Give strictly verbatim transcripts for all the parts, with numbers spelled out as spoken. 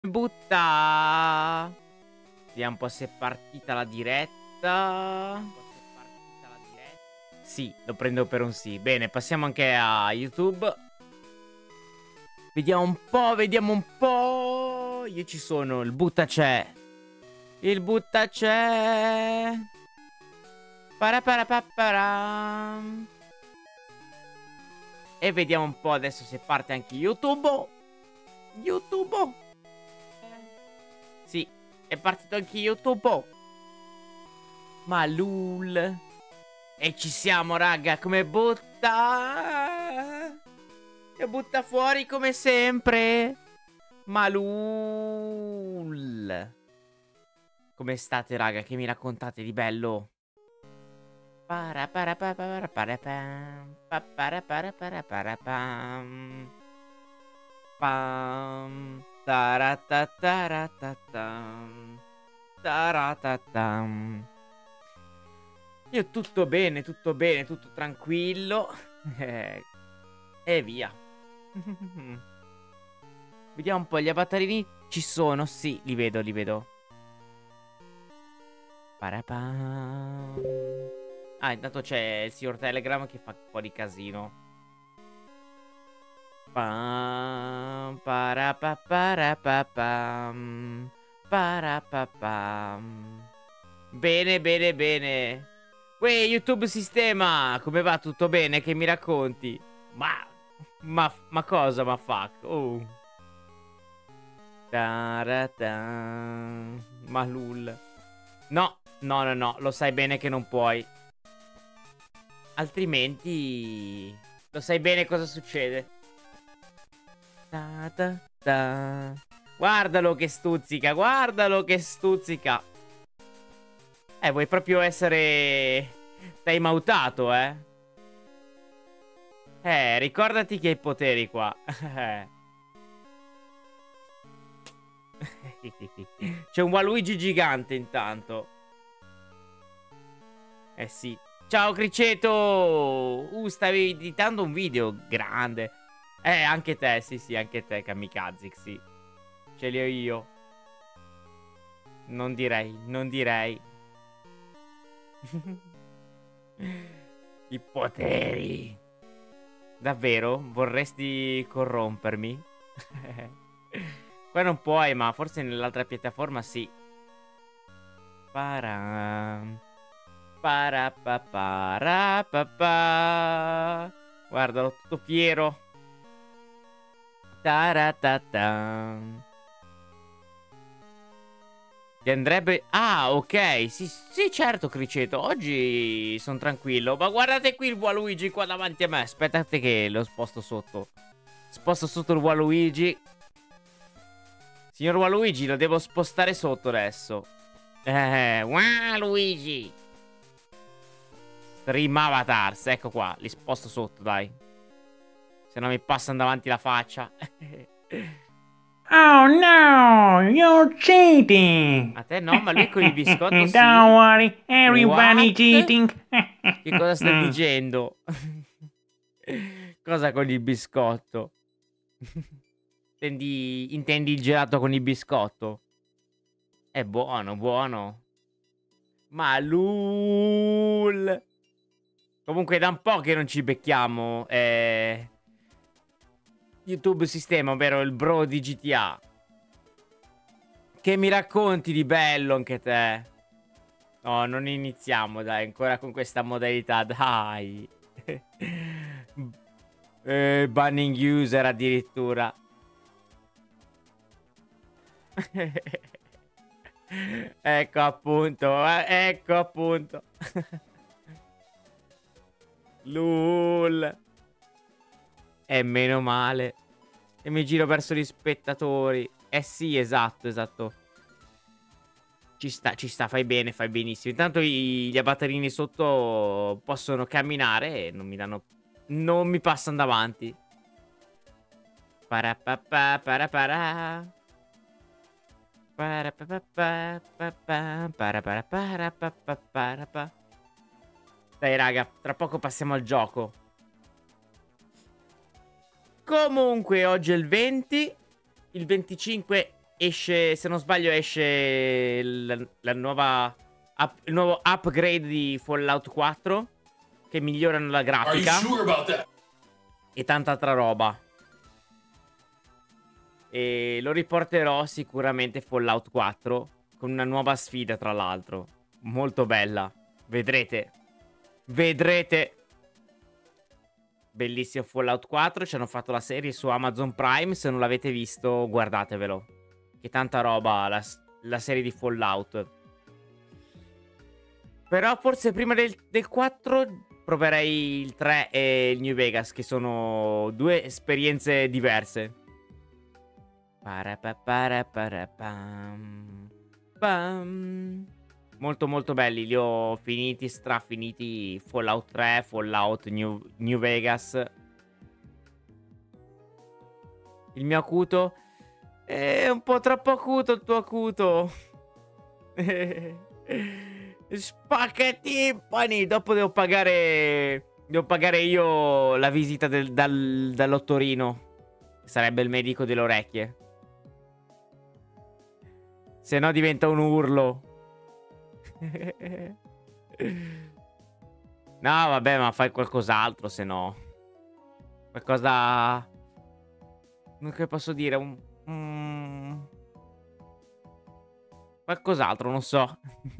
Butta. Vediamo un po' se è partita la diretta. Sì, lo prendo per un sì. Bene, passiamo anche a YouTube. Vediamo un po', vediamo un po'. Io ci sono, il butta c'è. Il butta c'è. Paraparapaparam. E vediamo un po' adesso se parte anche YouTube. YouTube. Sì, è partito anche YouTube. Ma lul. E ci siamo, raga. Come butta. E butta fuori come sempre. Ma lul. Come state, raga? Che mi raccontate di bello? Para para para para para pam. Para para para para pam. Pam. Taratataratatatam. Taratatam. Io tutto bene, tutto bene, tutto tranquillo. E via. Vediamo un po', gli avatarini ci sono, sì, li vedo, li vedo. Parapam. Ah, intanto c'è il signor Telegram che fa un po' di casino. Pam, parapaparapapam, parapapam. Bene, bene, bene. Uè, YouTube sistema, come va? Tutto bene? Che mi racconti? Ma, ma, ma cosa, ma fuck? Oh. Taratan. Ma lul. No, no, no, no, lo sai bene che non puoi. Altrimenti lo sai bene cosa succede. Ta ta ta. Guardalo che stuzzica, guardalo che stuzzica. Eh, vuoi proprio essere time outato, eh? Eh, ricordati che hai poteri qua. C'è un Waluigi gigante intanto. Eh sì. Ciao Criceto. Uh, stavi editando un video. Grande. Eh, anche te, sì, sì, anche te, Kamikaze, sì. Ce li ho io. Non direi, non direi. I poteri. Davvero? Vorresti corrompermi? Qua non puoi, ma forse nell'altra piattaforma sì. Param. Parapaparapapa. Guardalo, tutto fiero. Taratatan. Ti andrebbe... Ah, ok. Sì, sì, certo, Criceto. Oggi sono tranquillo. Ma guardate qui il Waluigi qua davanti a me. Aspettate che lo sposto sotto. Sposto sotto il Waluigi. Signor Waluigi, lo devo spostare sotto adesso. Eh, Waluigi. Stream Avatars. Ecco qua. Li sposto sotto, dai. Se no mi passano davanti la faccia. Oh no, you're cheating! A te no, ma lui con i biscotti sì. Don't worry, everybody's What? cheating! Che cosa stai dicendo? Cosa con il biscotto? intendi, intendi il gelato con il biscotto? È buono, buono. Ma lul. Comunque da un po' che non ci becchiamo. Eh... YouTube sistema, ovvero il bro di G T A. Che mi racconti di bello anche te? No, non iniziamo, dai, ancora con questa modalità, dai. eh, banning user addirittura. Ecco appunto, eh, ecco appunto. Lul. E meno male. E mi giro verso gli spettatori. Eh sì, esatto, esatto. Ci sta, ci sta, fai bene, fai benissimo. Intanto i, gli avatarini sotto possono camminare e non mi danno... Non mi passano davanti. Parapapà, parapara. Parapapà, parapapà. Dai raga, tra poco passiamo al gioco. Comunque oggi è il venti. Il venticinque esce, se non sbaglio, esce la, la nuova up, il nuovo upgrade di Fallout quattro che migliorano la grafica Sure e tanta altra roba. E lo riporterò sicuramente Fallout quattro con una nuova sfida, tra l'altro. Molto bella. Vedrete. Vedrete. Bellissimo Fallout quattro. Ci hanno fatto la serie su Amazon Prime. Se non l'avete visto, guardatevelo. Che tanta roba la, la serie di Fallout. Però forse prima del, del quattro proverei il tre e il New Vegas, che sono due esperienze diverse. Pam. Molto molto belli. Li ho finiti, strafiniti. Fallout tre, Fallout New, New Vegas. Il mio acuto è un po' troppo acuto. Il tuo acuto. Spacca i timpani. Dopo devo pagare Devo pagare io la visita del, dal, dall'ottorino. Sarebbe il medico delle orecchie. Se no diventa un urlo. No, vabbè, ma fai qualcos'altro, se no. Qualcosa... Che posso dire? Un... un... Qualcos'altro, non so.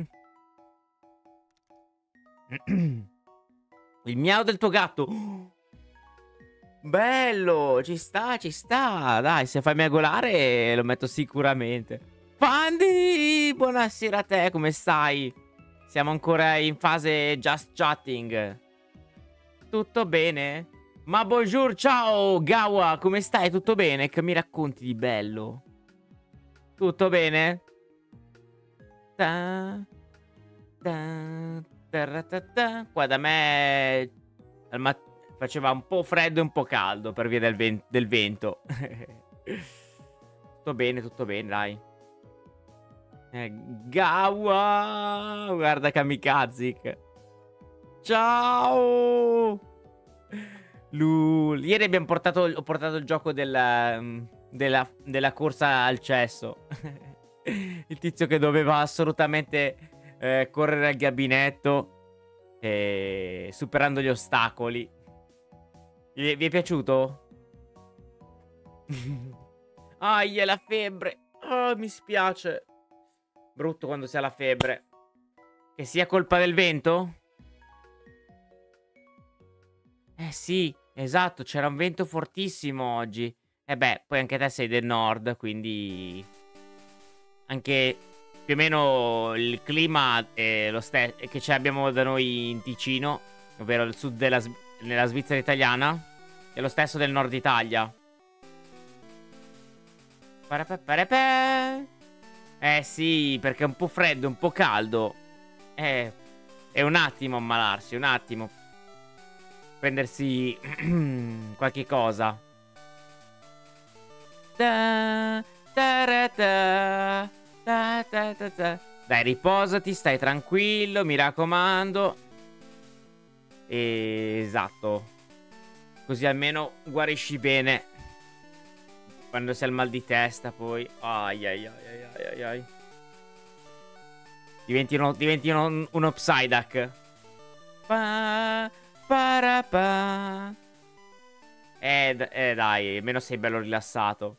Il miau del tuo gatto. Bello, ci sta, ci sta. Dai, se fai miagolare lo metto sicuramente. Fandi, buonasera a te, come stai? Siamo ancora in fase just chatting. Tutto bene? Ma bonjour, ciao, Gawa, come stai? Tutto bene? Che mi racconti di bello? Tutto bene? Ta, ta, ta, ta, ta. Qua da me al mattino faceva un po' freddo e un po' caldo per via del, ven del vento. Tutto bene, tutto bene, dai. Eh, Gawa! Guarda Kamikazik. Ciao! Lul. Ieri abbiamo portato, ho portato il gioco della, della, della corsa al cesso. Il tizio che doveva assolutamente eh, correre al gabinetto, eh, superando gli ostacoli. Vi, vi è piaciuto? Aia, la febbre. Oh, mi spiace. Brutto quando si ha la febbre. Che sia colpa del vento? Eh sì, esatto, c'era un vento fortissimo oggi. E beh, poi anche te sei del nord, quindi... Anche più o meno il clima è lo stesso che ce l'abbiamo da noi in Ticino, ovvero il sud della nella Svizzera italiana. È lo stesso del nord Italia. Eh sì, perché è un po' freddo, un po' caldo. Eh, è un attimo ammalarsi, un attimo. Prendersi qualche cosa. Da, da, da, da, da, da, da. Dai, riposati, stai tranquillo, mi raccomando. Esatto. Così almeno guarisci bene. Quando si ha il mal di testa poi. Ai ai ai ai ai ai. Diventi uno, diventi uno, uno Psyduck. Pa, para, pa. Eh, eh dai, almeno sei bello rilassato.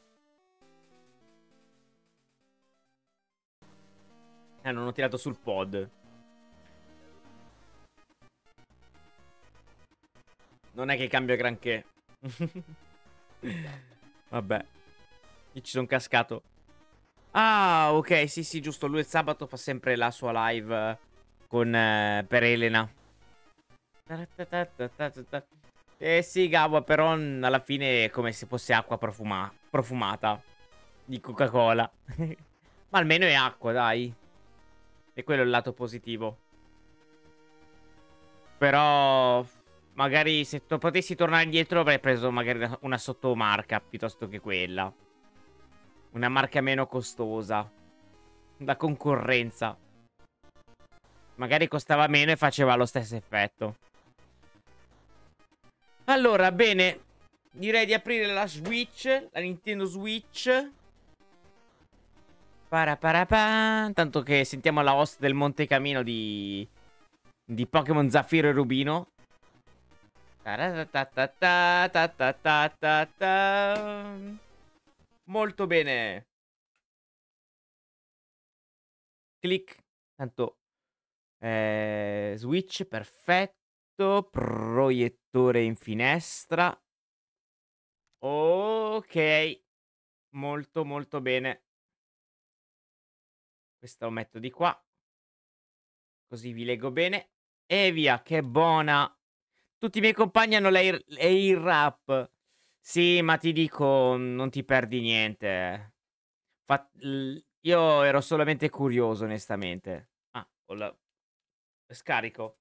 Eh, non ho tirato sul pod. Non è che cambia granché. Vabbè. Io ci sono cascato. Ah, ok, sì, sì, giusto. Lui il sabato fa sempre la sua live con, eh, per Elena. Eh sì, Gawa, però alla fine è come se fosse acqua profuma profumata di Coca-Cola. Ma almeno è acqua, dai. E quello è il lato positivo. Però... Magari se to potessi tornare indietro avrei preso magari una, una sottomarca piuttosto che quella. Una marca meno costosa. La concorrenza. Magari costava meno e faceva lo stesso effetto. Allora, bene. Direi di aprire la Switch, la Nintendo Switch. Paraparapà. Tanto che sentiamo la host del Monte Camino di... di Pokémon Zaffiro e Rubino. Molto bene. Click. Tanto eh, switch, perfetto. Proiettore in finestra. Ok. Molto molto bene. Questo lo metto di qua. Così vi leggo bene. E via, che buona. Tutti i miei compagni hanno l'air rap. Sì, ma ti dico, non ti perdi niente. Fa io ero solamente curioso, onestamente. Ah, ho la... scarico.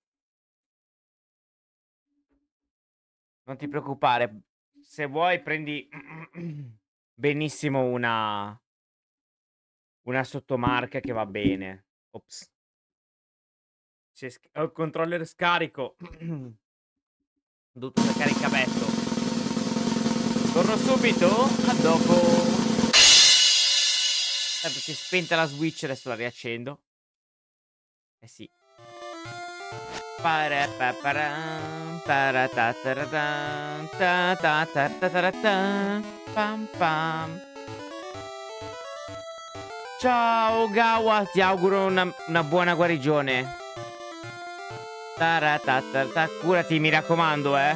Non ti preoccupare. Se vuoi prendi benissimo una... una sottomarca che va bene. Ops. Ho il controller scarico. Ho dovuto staccare il cavetto. Torno subito. A dopo. Tanto si è spenta la switch. Adesso la riaccendo. Eh sì. Ciao Gawa. Ti auguro una, una buona guarigione. Curati, mi raccomando, eh.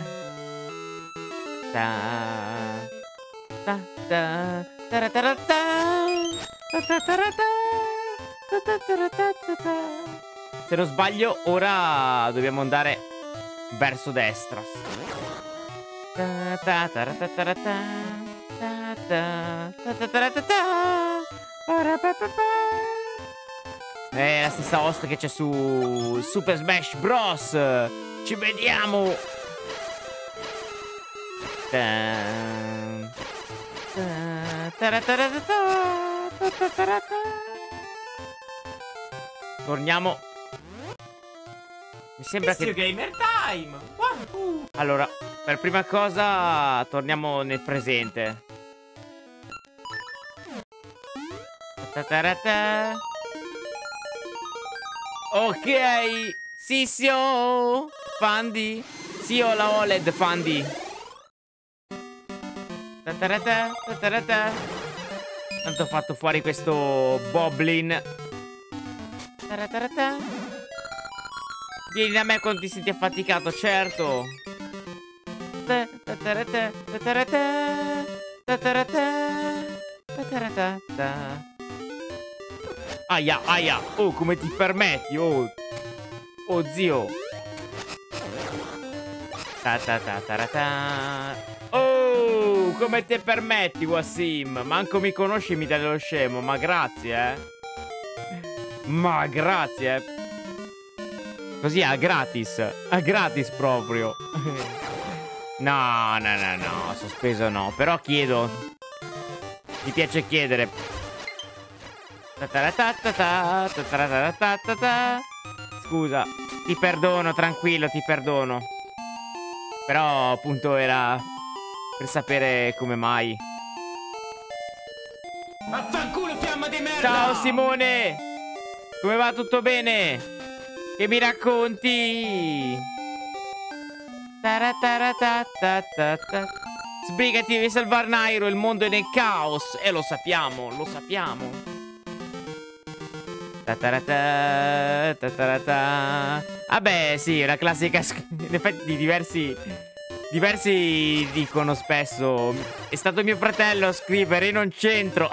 Se non sbaglio, ora dobbiamo andare verso destra. È la stessa host che c'è su Super Smash Bros. Ci vediamo. Torniamo. Mi sembra che Gamer Time. Allora, per prima cosa torniamo nel presente. Ok, sì, sì, oh, Fandi. Sì, ho la O L E D, Fandi. Tanto ho fatto fuori questo Boblin. Vieni da me quando ti senti affaticato, certo. Aia, aia. Oh, come ti permetti? Oh, oh zio. Ta ta ta ta ta. Oh, come ti permetti, Wassim? Manco mi conosci e mi dai dello scemo. Ma grazie, eh. Ma grazie, eh. Così a gratis. A gratis proprio. No, no, no, no. Sospeso no. Però chiedo. Mi piace chiedere. Scusa, ti perdono, tranquillo, ti perdono. Però appunto era per sapere come mai. Vaffanculo, fiamma di merda! Ciao Simone! Come va? Tutto bene? Che mi racconti? Sbrigati, devi salvare Nairo, il mondo è nel caos. E lo sappiamo, lo sappiamo. Vabbè, sì, è la classica. In effetti diversi Diversi dicono spesso: è stato mio fratello a scrivere, non c'entro.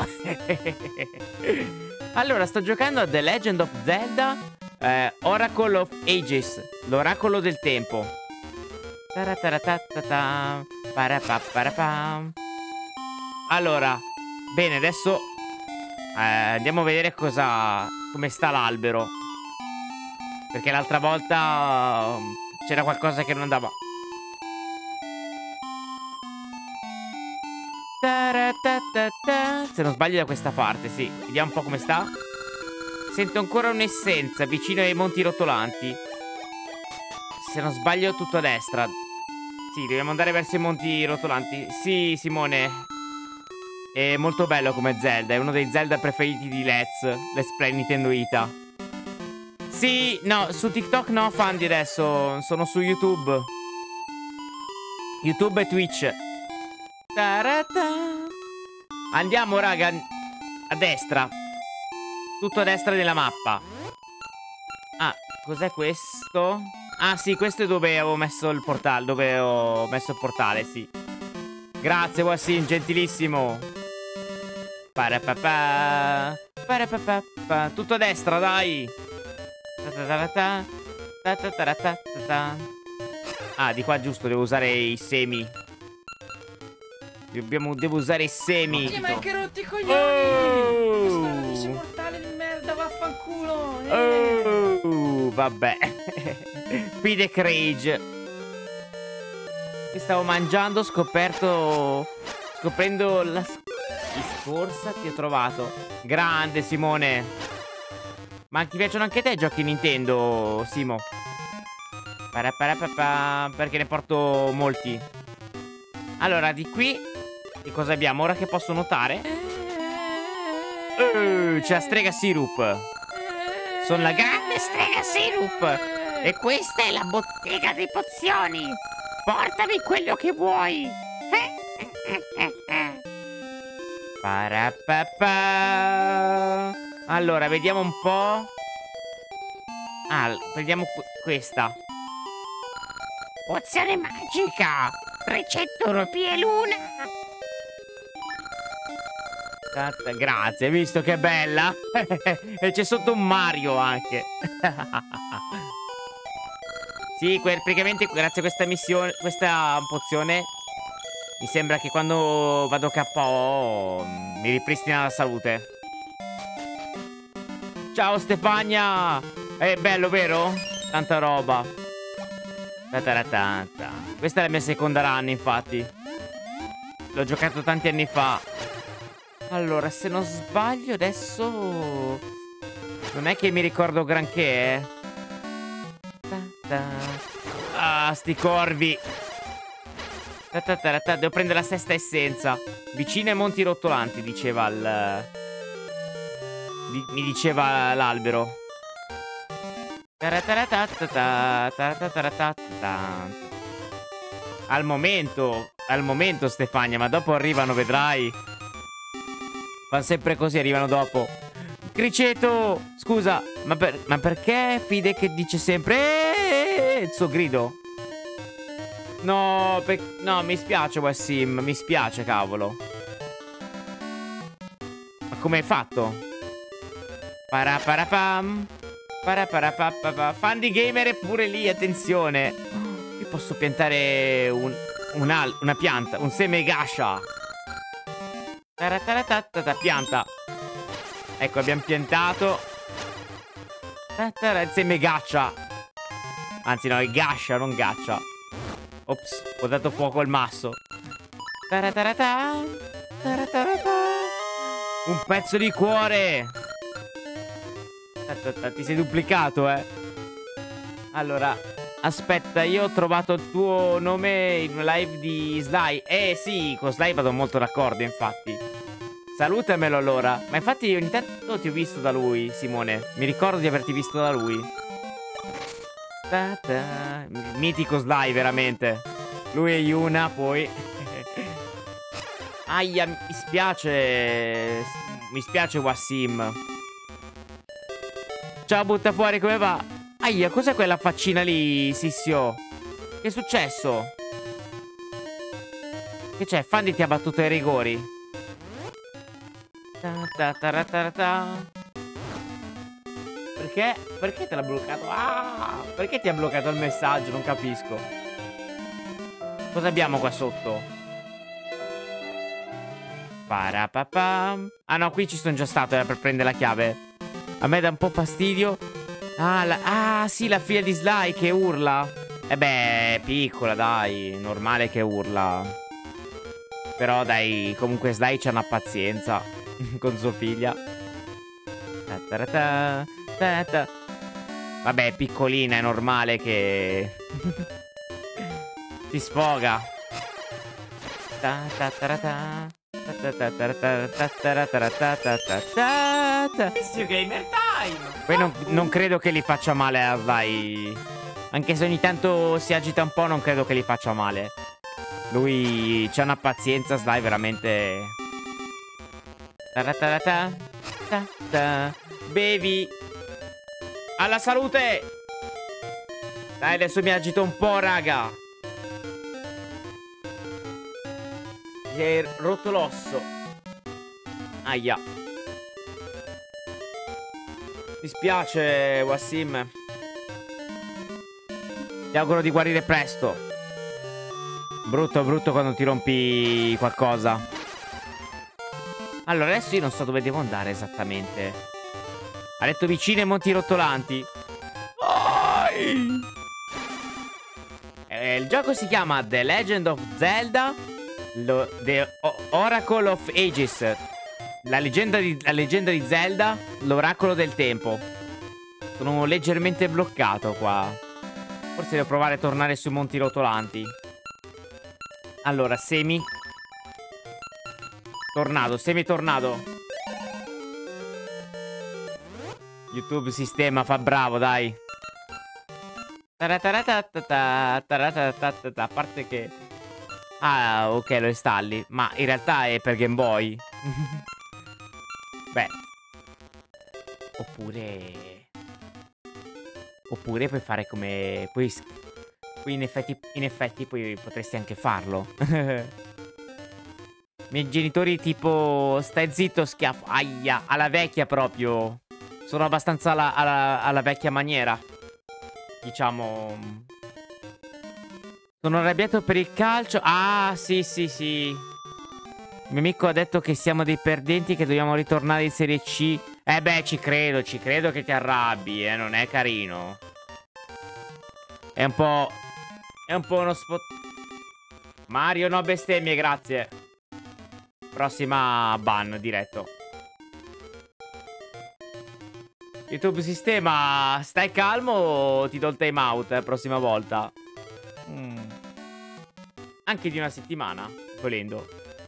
Allora, sto giocando a The Legend of Zelda eh, Oracle of Ages, l'oracolo del tempo. Allora, bene, adesso eh, andiamo a vedere cosa, come sta l'albero. Perché l'altra volta um, c'era qualcosa che non andava. Se non sbaglio da questa parte, sì. Vediamo un po' come sta. Sento ancora un'essenza vicino ai monti rotolanti. Se non sbaglio tutto a destra. Sì, dobbiamo andare verso i monti rotolanti. Sì, Simone. È molto bello come Zelda. È uno dei Zelda preferiti di Let's. Let's Play Nintendo Ita. Sì, no, su TikTok no, Fandi adesso. Sono su YouTube. YouTube e Twitch. Tarata. Andiamo, raga. A destra. Tutto a destra della mappa. Ah, cos'è questo? Ah, sì, questo è dove avevo messo il portale. Dove ho messo il portale, sì. Grazie, Wassim, gentilissimo. Parapapà. Parapapà. Tutto a destra, dai. Ah, di qua giusto, devo usare i semi. Dobbiamo, devo usare i semi. Sì, ma hai che rotti i coglioni! Oh! Questo mortale di merda, vaffanculo! Eh. Oh, vabbè. Fide Crage. Che stavo mangiando, ho scoperto. Scoprendo la scorsa ti ho trovato. Grande, Simone. Ma ti piacciono anche a te giochi Nintendo, Simo? Perché ne porto molti. Allora, di qui che cosa abbiamo? Ora che posso notare uh, c'è la strega Sirup. Sono la grande strega Sirup. E questa è la bottega dei pozioni. Portami quello che vuoi. Parapapà. Allora, vediamo un po'. Ah, prendiamo questa. Pozione magica. trecento rupie l'una. Grazie, hai visto che bella? E c'è sotto un Mario anche. Sì, praticamente grazie a questa missione, questa pozione, mi sembra che quando vado K O mi ripristina la salute. Ciao Stefania! È bello, vero? Tanta roba. Tataratanta. Questa è la mia seconda run, infatti. L'ho giocato tanti anni fa. Allora, se non sbaglio adesso non è che mi ricordo granché, eh. Ah, sti corvi. Devo prendere la sesta essenza. Vicino ai monti rotolanti, diceva il... Mi diceva l'albero. Al momento, al momento Stefania, ma dopo arrivano, vedrai. Fanno sempre così, arrivano dopo. Criceto, scusa, ma, per, ma perché Fide che dice sempre eeeh, il suo grido? No, per, no, mi spiace Wassim, mi spiace, cavolo. Ma come hai fatto? Paraparapam. Paraparapapapa. Fandi Gamer è pure lì, attenzione. Qui posso piantare un, un al, una pianta, un seme gascia. Tarataratata, pianta. Ecco, abbiamo piantato. Il seme gaccia. Anzi no, è gascia, non gaccia. Ops, ho dato fuoco al masso. Taratarata, taratarata. Un pezzo di cuore. Ti sei duplicato, eh. Allora, aspetta, io ho trovato il tuo nome in una live di Sly. Eh sì, con Sly vado molto d'accordo, infatti. Salutamelo allora. Ma infatti ogni tanto ti ho visto da lui, Simone. Mi ricordo di averti visto da lui. Ta ta. Mitico Sly, veramente. Lui e Yuna, poi. Aia, mi spiace. Mi spiace Wassim. Ciao, butta fuori, come va? Aia, cos'è quella faccina lì, Sissio? Che è successo? Che c'è? Fandi ti ha battuto ai rigori. Ta ta ta ta ta. Perché? Perché te l'ha bloccato? Ah! Perché ti ha bloccato il messaggio? Non capisco. Cosa abbiamo qua sotto? Parapapam. Ah no, qui ci sono già stato, era per prendere la chiave. A me dà un po' fastidio. Ah, la... ah, sì, la figlia di Sly che urla. Eh beh, è piccola, dai. Normale che urla. Però dai, comunque Sly c'ha una pazienza con sua figlia. Ta-ta-ta-ta, ta-ta. Vabbè, è piccolina, è normale che si sfoga. Ta-ta-ta-ta. Gamer Time. Poi non, non credo che li faccia male a Sly. Anche se ogni tanto si agita un po', non credo che li faccia male. Lui c'ha una pazienza, Sly, veramente. Bevi. Alla salute. Dai, adesso mi agito un po', raga. Si è rotto l'osso. Aia. Mi spiace, Wassim. Ti auguro di guarire presto. Brutto, brutto quando ti rompi qualcosa. Allora, adesso io non so dove devo andare esattamente. Ha detto vicino ai monti rotolanti. Eh, il gioco si chiama The Legend of Zelda lo, The o Oracle of Ages. La leggenda, di, la leggenda di Zelda, l'oracolo del tempo. Sono leggermente bloccato qua. Forse devo provare a tornare sui monti rotolanti. Allora, semi. Tornado, semi tornado. YouTube sistema, fa bravo, dai. A parte che... Ah, ok, lo installi. Ma in realtà è per Game Boy. Beh. Oppure... Oppure puoi fare come... Puoi... Poi in effetti, in effetti poi potresti anche farlo. I miei genitori tipo... Stai zitto, schiaffo. Aia, alla vecchia proprio. Sono abbastanza alla, alla, alla vecchia maniera. Diciamo... Sono arrabbiato per il calcio. Ah, sì, sì, sì. Il mio amico ha detto che siamo dei perdenti, che dobbiamo ritornare in Serie C. Eh beh, ci credo, ci credo che ti arrabbi, eh. Non è carino. È un po'... È un po' uno spot... Mario, no bestemmie, grazie. Prossima ban, diretto. YouTube sistema, stai calmo o ti do il time out eh, prossima volta? Mm. Anche di una settimana, volendo.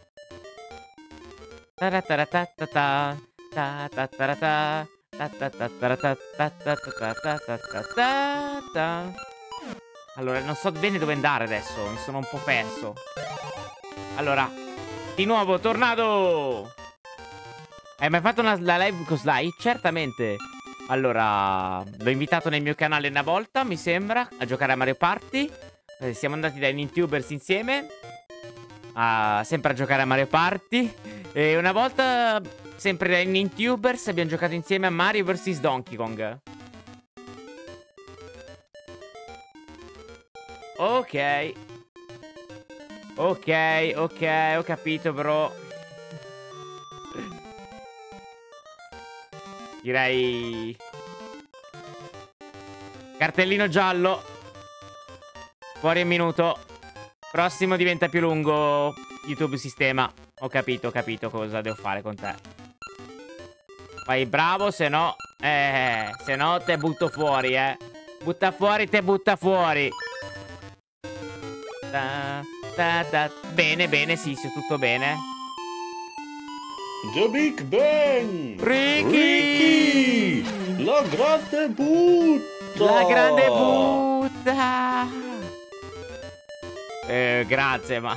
Allora, non so bene dove andare adesso, mi sono un po' perso. Allora, di nuovo, tornado! Hai mai fatto una la live con Sly? Certamente. Allora, l'ho invitato nel mio canale una volta, mi sembra, a giocare a Mario Party. Eh, siamo andati dai Nintubers insieme, a, sempre a giocare a Mario Party. E una volta, sempre dai Nintubers, abbiamo giocato insieme a Mario versus Donkey Kong. Ok. Ok, ok, ho capito, bro. Direi... Cartellino giallo. Fuori un minuto. Prossimo diventa più lungo. YouTube sistema. Ho capito, ho capito cosa devo fare con te. Fai bravo, se no... Eh, se no te butto fuori, eh. Butta fuori, te butta fuori. Ta, ta, ta. Bene, bene, sì, sì, tutto bene. The Big Bang! Ricky! Ricky! La grande butta! La grande butta! Eh, grazie, ma...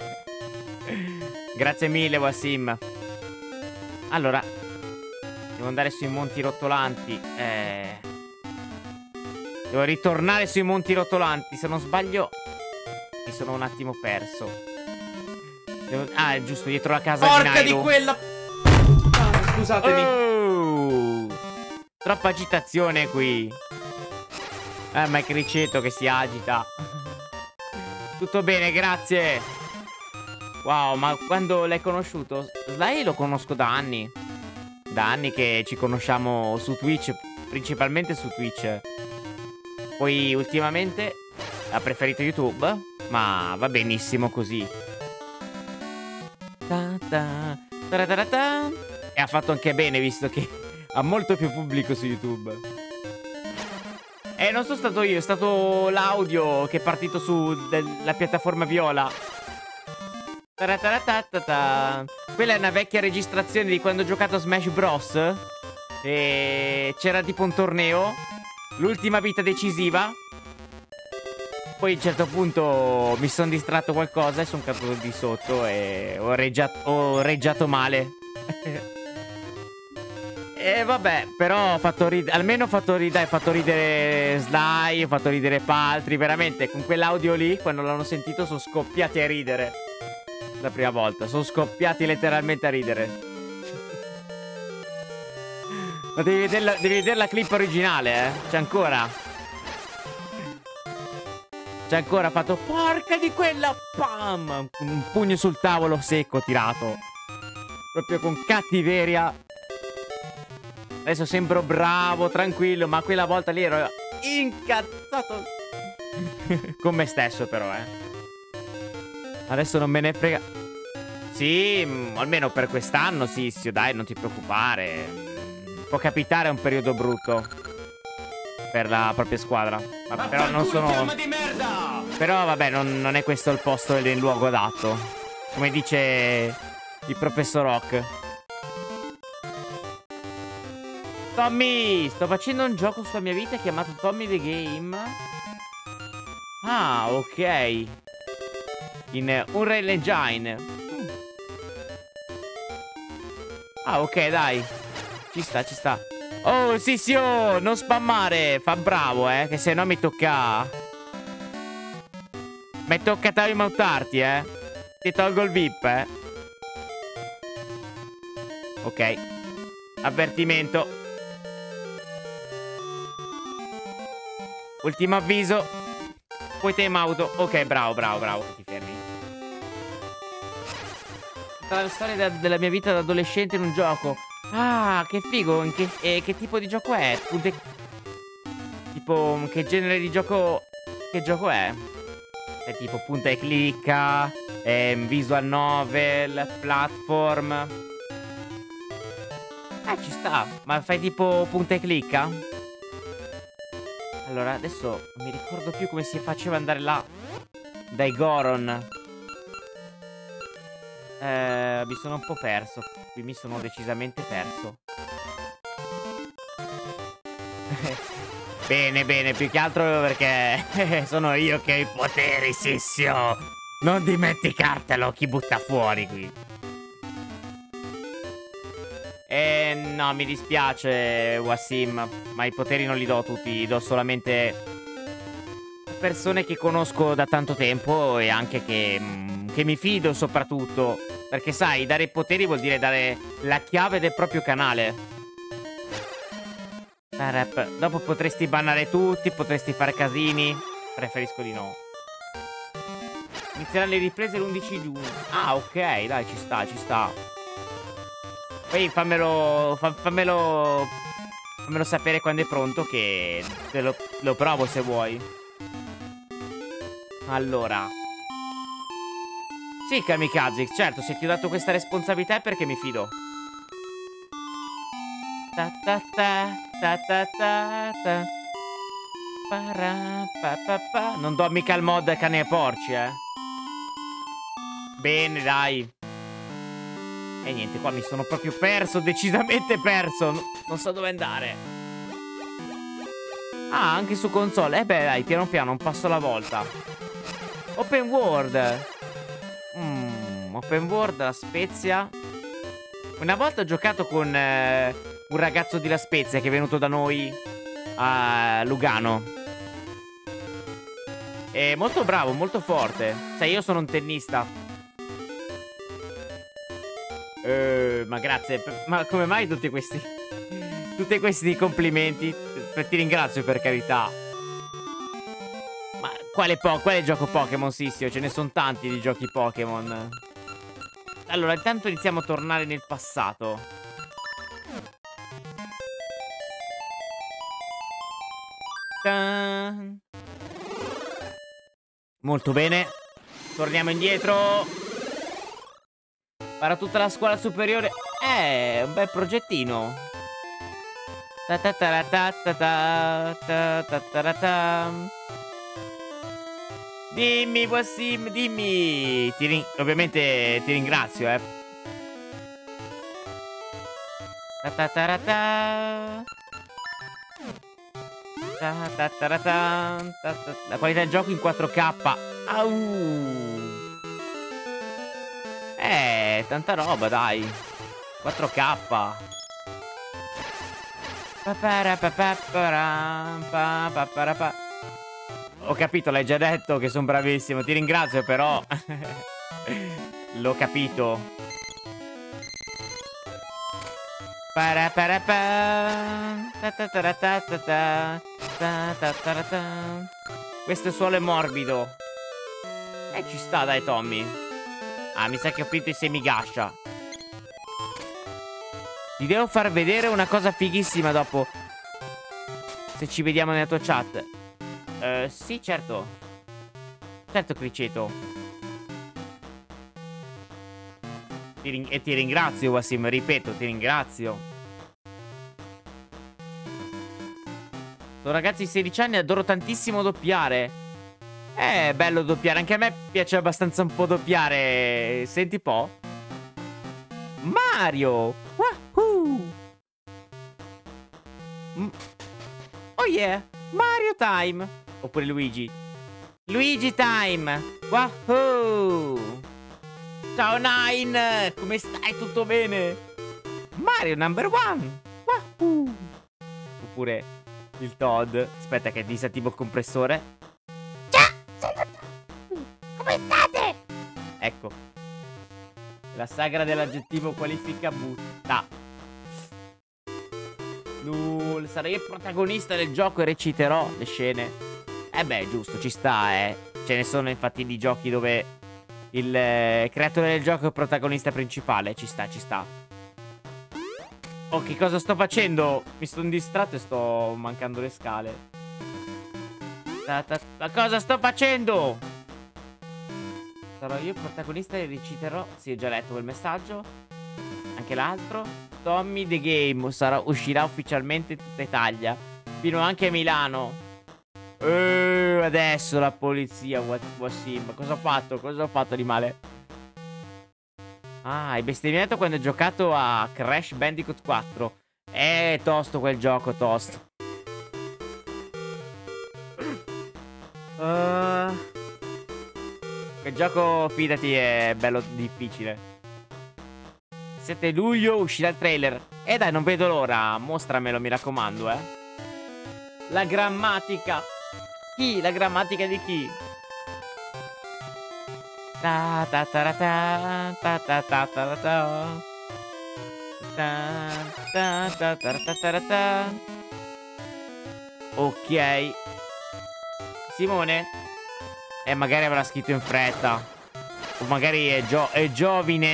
Grazie mille, Wassim. Allora, devo andare sui monti rotolanti. Eh... Devo ritornare sui monti rotolanti. Se non sbaglio, mi sono un attimo perso. Devo... Ah, è giusto, dietro la casa Porca di Nairo. di quella... Ah, scusatemi. Oh! Troppa agitazione qui. Eh, ma è Criceto che si agita. Tutto bene, grazie. Wow, ma quando l'hai conosciuto? Sly lo conosco da anni. Da anni che ci conosciamo su Twitch. Principalmente su Twitch. Poi ultimamente ha preferito YouTube. Ma va benissimo così. Ta ta, ta ta ta ta. E ha fatto anche bene, visto che ha molto più pubblico su YouTube. E non sono stato io, è stato l'audio che è partito su la piattaforma viola. Taratatatatata. Quella è una vecchia registrazione di quando ho giocato a Smash Bros. E c'era tipo un torneo. L'ultima vita decisiva. Poi a un certo punto mi sono distratto qualcosa e sono caduto di sotto e ho reggiato, ho reggiato male. E vabbè, però ho fatto ridere, almeno ho fatto ridere, ho fatto ridere Sly, ho fatto ridere Paltri, veramente, con quell'audio lì, quando l'hanno sentito, sono scoppiati a ridere. La prima volta, sono scoppiati letteralmente a ridere. Ma devi vedere la, devi vedere la clip originale, eh, c'è ancora. C'è ancora, ha fatto, porca di quella, pam, un pugno sul tavolo secco tirato. Proprio con cattiveria. Adesso sembro bravo, tranquillo, ma quella volta lì ero incazzato. Con me stesso però, eh. Adesso non me ne frega. Sì, mh, almeno per quest'anno, sì, sì, dai, non ti preoccupare. Può capitare un periodo brutto per la propria squadra. Ma però non sono... di merda! Però vabbè, non, non è questo il posto e il luogo adatto. Come dice il professor Rock. Tommy, sto facendo un gioco sulla mia vita chiamato Tommy the Game. Ah, ok. In Unreal Engine. Ah, ok, dai. Ci sta, ci sta. Oh, sì, sì, oh, non spammare. Fa bravo, eh, che se no mi tocca... Mi tocca timeoutarti, eh. Ti tolgo il V I P, eh. Ok. Avvertimento. Ultimo avviso. Poi time auto. Ok, bravo, bravo, bravo. Ti fermi. Tutta la storia da, della mia vita da adolescente in un gioco. Ah, che figo. In che, eh, che tipo di gioco è? Punte... Tipo, che genere di gioco... Che gioco è? È tipo punta e clicca, eh, visual novel, platform. Eh, ci sta. Ma fai tipo punta e clicca? Allora, adesso non mi ricordo più come si faceva andare là. Dai Goron. Eh, mi sono un po' perso. Qui mi sono decisamente perso. Bene, bene, più che altro perché sono io che ho i poteri, Sissio. Non dimenticartelo, chi butta fuori qui. Eh, no, mi dispiace, Wassim, ma i poteri non li do tutti, li do solamente a persone che conosco da tanto tempo e anche che, che mi fido soprattutto. Perché sai, dare i poteri vuol dire dare la chiave del proprio canale. Dopo potresti bannare tutti, potresti fare casini. Preferisco di no. Inizieranno le riprese l'undici giugno. Ah, ok, dai, ci sta, ci sta. Poi fammelo, fa, fammelo, fammelo sapere quando è pronto che te lo, lo provo se vuoi. Allora. Sì, Kamikaze, certo, se ti ho dato questa responsabilità è perché mi fido. Ta ta ta ta ta ta ta. Para, pa, pa, pa. Non do mica il mod cane e porci, eh. Bene, dai. E niente, qua mi sono proprio perso, decisamente perso. No, non so dove andare. Ah, anche su console. Eh beh, dai, piano piano, un passo alla volta. Open world. Mm, open world, La Spezia. Una volta ho giocato con eh, un ragazzo di La Spezia che è venuto da noi a Lugano. È molto bravo, molto forte. Sai, io sono un tennista. Eh, ma grazie. Ma come mai tutti questi tutti questi complimenti? Ti ringrazio, per carità. Ma quale, po quale gioco Pokémon, Sissio? Ce ne sono tanti di giochi Pokémon. Allora, intanto iniziamo a tornare nel passato. Tan. Molto bene. Torniamo indietro. Para tutta la scuola superiore. Eh, un bel progettino. Ta ta ta ta ta ta ta ta ta ta ta. Dimmi, Wassim, dimmi. Ti rin- ovviamente ti ringrazio, eh. Ta-ta-ta-ra-ta. Ta-ta-ta-ra-ta. Ta-ta- La qualità del gioco in quattro K. Au. Eh, tanta roba, dai. quattro K. Ho capito, l'hai già detto che sono bravissimo. Ti ringrazio, però. L'ho capito. Questo suolo è morbido. Eh, ci sta, dai, Tommy. Ah, mi sa che ho finito i semigascia. Ti devo far vedere una cosa fighissima dopo. Se ci vediamo nella tua chat. Uh, sì, certo. Certo, Criceto. Ti ring- e ti ringrazio, Wassim. Ripeto, ti ringrazio. Sono ragazzi di sedici anni, adoro tantissimo doppiare. È bello doppiare. Anche a me piace abbastanza un po' doppiare. Senti un po'. Mario. Wahoo. Mm. Oh yeah. Mario time. Oppure Luigi. Luigi time. Wahoo. Ciao Nine. Come stai? Tutto bene? Mario number one. Wahoo. Oppure il Toad. Aspetta che disattivo il compressore. Come state? Ecco. La sagra dell'aggettivo qualifica butta. Lul, sarò io il protagonista del gioco e reciterò le scene. Eh beh, giusto, ci sta, eh. Ce ne sono infatti di giochi dove il eh, creatore del gioco è il protagonista principale. Ci sta, ci sta. Oh, che cosa sto facendo? Mi sono distratto e sto mancando le scale. Ta ta ta, cosa sto facendo? Sarò io il protagonista e reciterò. Sì, ho già letto quel messaggio. Anche l'altro. Tommy the Game sarà, uscirà ufficialmente in tutta Italia. Fino anche a Milano. Uh, adesso la polizia. Wassim. Cosa ho fatto? Cosa ho fatto di male? Ah, hai bestemmiato quando hai giocato a Crash Bandicoot quattro. Eh, tosto quel gioco, tosto. Uh, quel gioco, fidati, è bello difficile. sette luglio uscirà il trailer. Eh dai, non vedo l'ora. Mostramelo, mi raccomando, eh. La grammatica. Chi? La grammatica di chi? Ta ta ta ta ta ta ta ta ta ta ta ta ta ta ta. Ok. Simone? Eh, magari avrà scritto in fretta. O magari è, gio è giovine.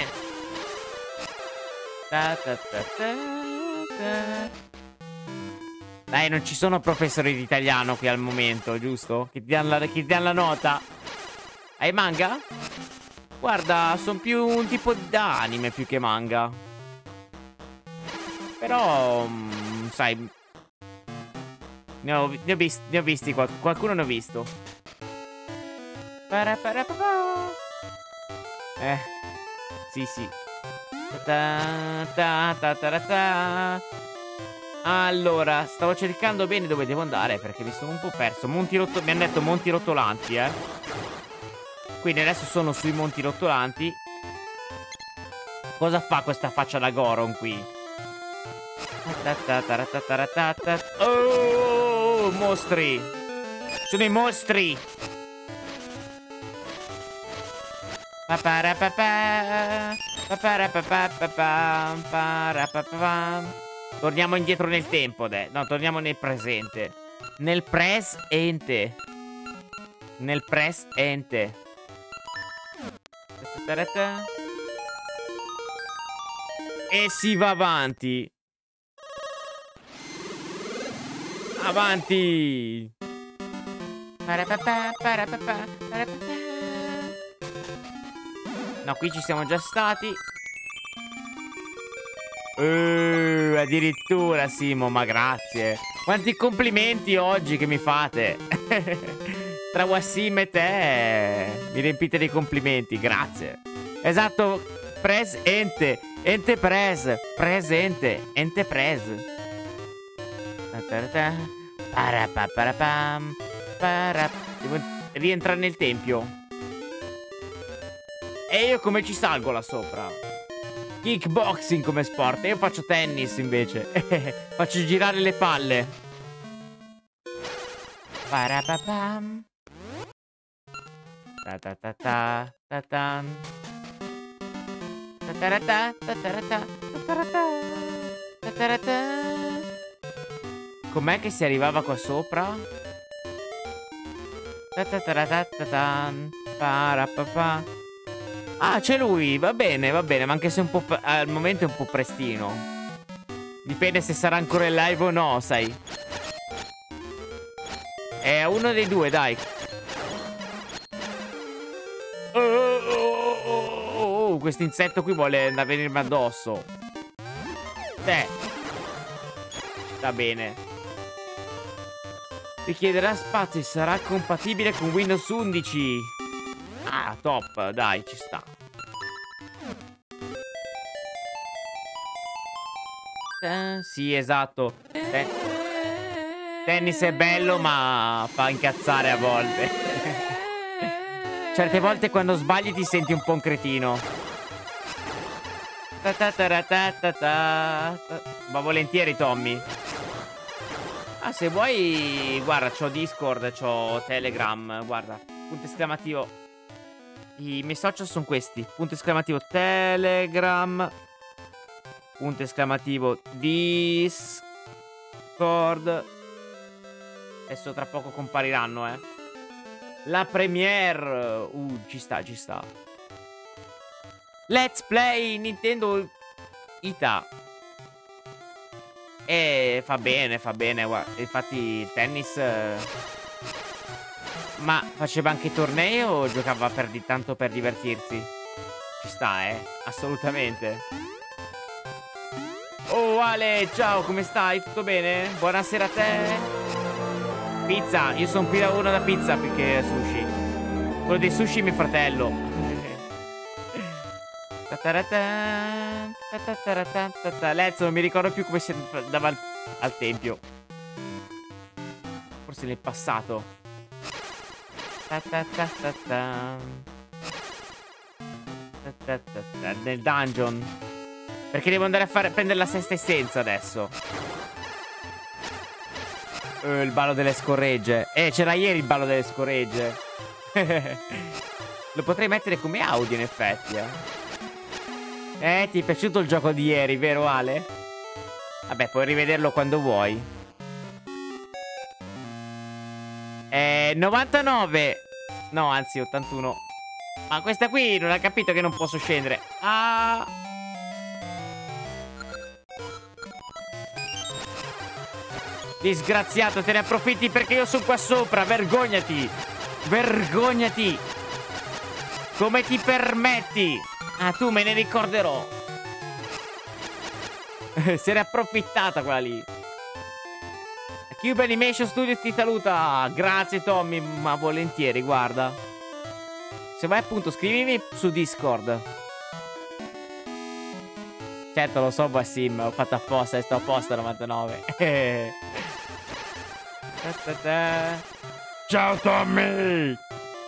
Ta ta ta ta ta. Dai, non ci sono professori di italiano qui al momento, giusto? Che ti danno la, che ti danno la nota. Hai manga? Guarda, sono più un tipo d'anime più che manga. Però, mh, sai, ne ho, ne ho, visti, ne ho visti qual qualcuno ne ho visto. Eh, sì, sì. Ta ta ta ta ta ta. Allora, stavo cercando bene dove devo andare perché mi sono un po' perso. Monti rotto- mi hanno detto monti rotolanti, eh. Quindi adesso sono sui monti rotolanti. Cosa fa questa faccia da Goron qui? Oh, mostri! Sono i mostri! Torniamo indietro nel tempo, de. No, torniamo nel presente. Nel presente. Nel presente. E si va avanti. Avanti. No, qui ci siamo già stati. Uh, addirittura, Simo, ma grazie. Quanti complimenti oggi che mi fate. tra Wassim e te mi riempite dei complimenti, grazie. Esatto, presente, ente pres, presente, ente pres. Parapaparapam, para. Devo rientrare nel tempio. E io come ci salgo là sopra? Kickboxing come sport. Io faccio tennis invece. Faccio girare le palle. Parapapam. Ta ta ta ta ta tan. Ta ta ta ta ta ta ta ta ta ta. Com'è che si arrivava qua sopra? Ta ta ta ta ta tan. Parapapà. Ah, c'è lui, va bene, va bene, ma anche se un po' al momento è un po' prestino. Dipende se sarà ancora in live o no, sai. È uno dei due, dai. Oh, oh, oh, oh, oh, questo insetto qui vuole venirmi addosso. Beh. Va bene. Richiederà spazio e sarà compatibile con Windows undici. Ah, top, dai, ci sta. Eh, sì, esatto. Eh, tennis è bello, ma fa incazzare a volte. Certe volte quando sbagli ti senti un po' un cretino. Ta ta ta ta ta ta. Va volentieri, Tommy. Ah, se vuoi, guarda, c'ho Discord, c'ho Telegram, guarda, punto esclamativo. I miei social sono questi. Punto esclamativo Telegram. Punto esclamativo Discord. Adesso tra poco compariranno, eh. La premiere. Uh, ci sta, ci sta. Let's play Nintendo Ita. E fa bene, fa bene, guarda. Infatti il tennis... Eh... Ma faceva anche tornei o giocava per di tanto per divertirsi? Ci sta, eh? Assolutamente. Oh Ale, ciao, come stai? Tutto bene? Buonasera a te. Pizza, io sono qui da uno da pizza più che sushi. Quello dei sushi è mio fratello. Lezzo, non mi ricordo più come si andava al, al tempio. Forse nel passato. Ta ta ta ta ta. Ta ta ta ta. Nel dungeon. Perché devo andare a fare, prendere la sesta essenza adesso. Eh, il ballo delle scorregge. Eh, c'era ieri il ballo delle scorregge. Lo potrei mettere come audio in effetti, eh. Eh, ti è piaciuto il gioco di ieri, vero Ale? Vabbè, puoi rivederlo quando vuoi. Eh, novantanove. No, anzi, ottantuno. Ma questa qui non ha capito che non posso scendere. Ah. Disgraziato, te ne approfitti perché io sono qua sopra. Vergognati. Vergognati. Come ti permetti? Ah, tu me ne ricorderò. Se n'è approfittata quella lì. Cube Animation Studios ti saluta. Grazie Tommy, ma volentieri, guarda. Se vai appunto scrivimi su Discord. Certo lo so, Wassim, ho fatto apposta e sto apposta novantanove. Ciao Tommy.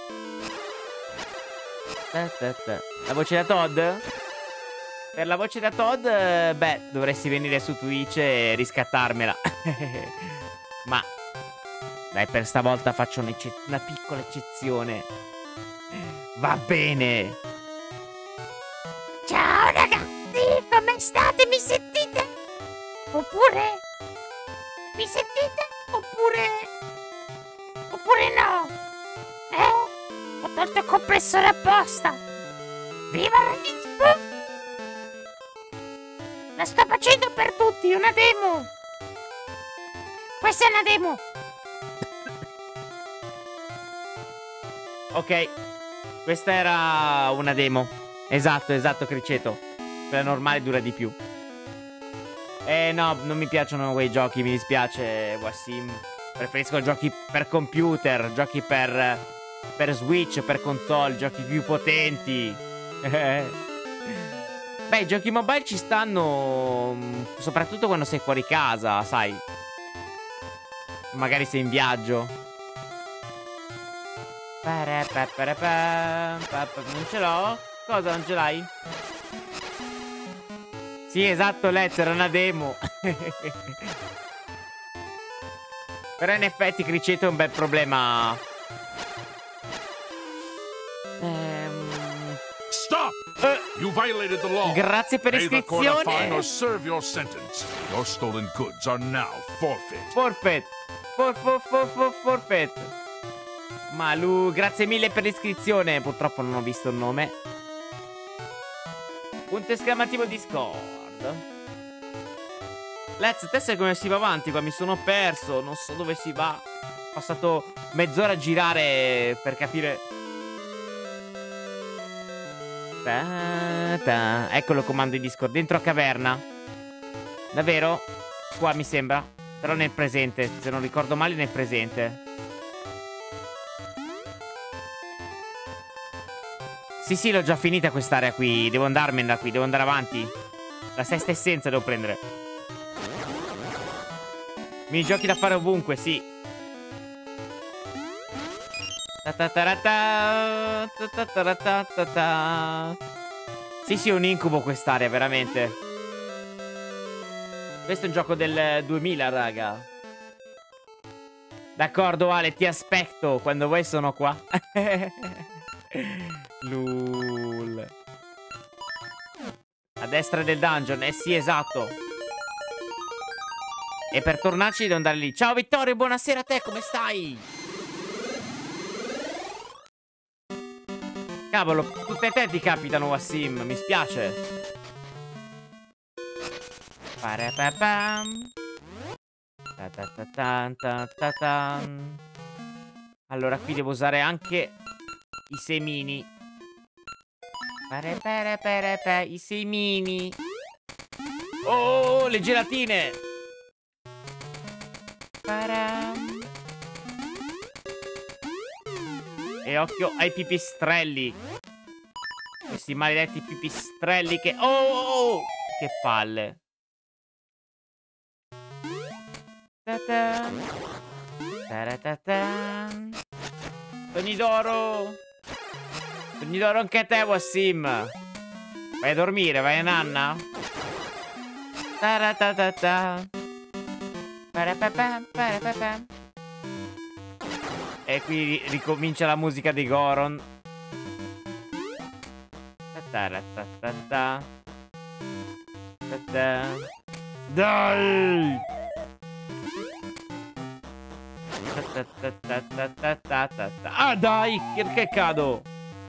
La voce da Todd? Per la voce da Todd, beh, dovresti venire su Twitch e riscattarmela. Ma dai, per stavolta faccio una piccola eccezione. Va bene. Ciao ragazzi, come state? Mi sentite? Oppure mi sentite? Oppure oppure no? Eh? Ho tolto il compressore apposta. Viva la Dispo! La sto facendo per tutti, una demo. Questa è una demo. Ok, questa era una demo. Esatto, esatto, Criceto. Quella normale dura di più. Eh no, non mi piacciono quei giochi, mi dispiace, Wassim. Preferisco giochi per computer, giochi per, per Switch, per console, giochi più potenti. Beh, i giochi mobile ci stanno, soprattutto quando sei fuori casa, sai. Magari sei in viaggio. Non ce l'ho? Cosa non ce l'hai? Sì, esatto, Let's, era una demo. Però in effetti Criceto è un bel problema. Ehm... Stop! Eh, You violated the law. Grazie per Pay the court a fine or l'iscrizione. serve your sentence. Your stolen goods are now forfeit. Forfeit. For, for, for, for, forfeit. Malu, grazie mille per l'iscrizione. Purtroppo non ho visto il nome. Punto esclamativo Discord. Let's, te sai come si va avanti qua? Mi sono perso, non so dove si va. Ho passato mezz'ora a girare per capire. Ta ta. Eccolo il comando di Discord, dentro a caverna. Davvero? Qua mi sembra. Però nel presente, se non ricordo male nel presente. Sì sì, l'ho già finita quest'area qui. Devo andarmene da qui, devo andare avanti. La sesta essenza devo prendere. Minigiochi da fare ovunque, sì. Sì, sì, è un incubo quest'area, veramente. Questo è un gioco del duemila, raga. D'accordo, Ale, ti aspetto. Quando vuoi sono qua. Lul. A destra del dungeon, eh sì, esatto. E per tornarci devo andare lì. Ciao Vittorio, buonasera a te, come stai? Cavolo, tutte e te ti capitano, Wassim, mi spiace. Parapapam. Ta-ta-ta-ta-ta-ta-tan. Allora qui devo usare anche i semini. Pare-pare-pare-pare, i semini. Oh, le gelatine. Param. E occhio ai pipistrelli. Questi maledetti pipistrelli che... Oh, che palle. Ta-tan. Ta-ra-ta-tan. Sogni d'oro. Sogni d'oro anche a te, Wassim. Vai a dormire, vai a nanna. Ta-ra-ta-ta-ta. Pa-ra-pa-pam, pa-ra-pa-pam. E qui ricomincia la musica di Goron. Ta-ta-ra-ta-ta-ta. Ta-ta. Dai! Ah dai, perché cado?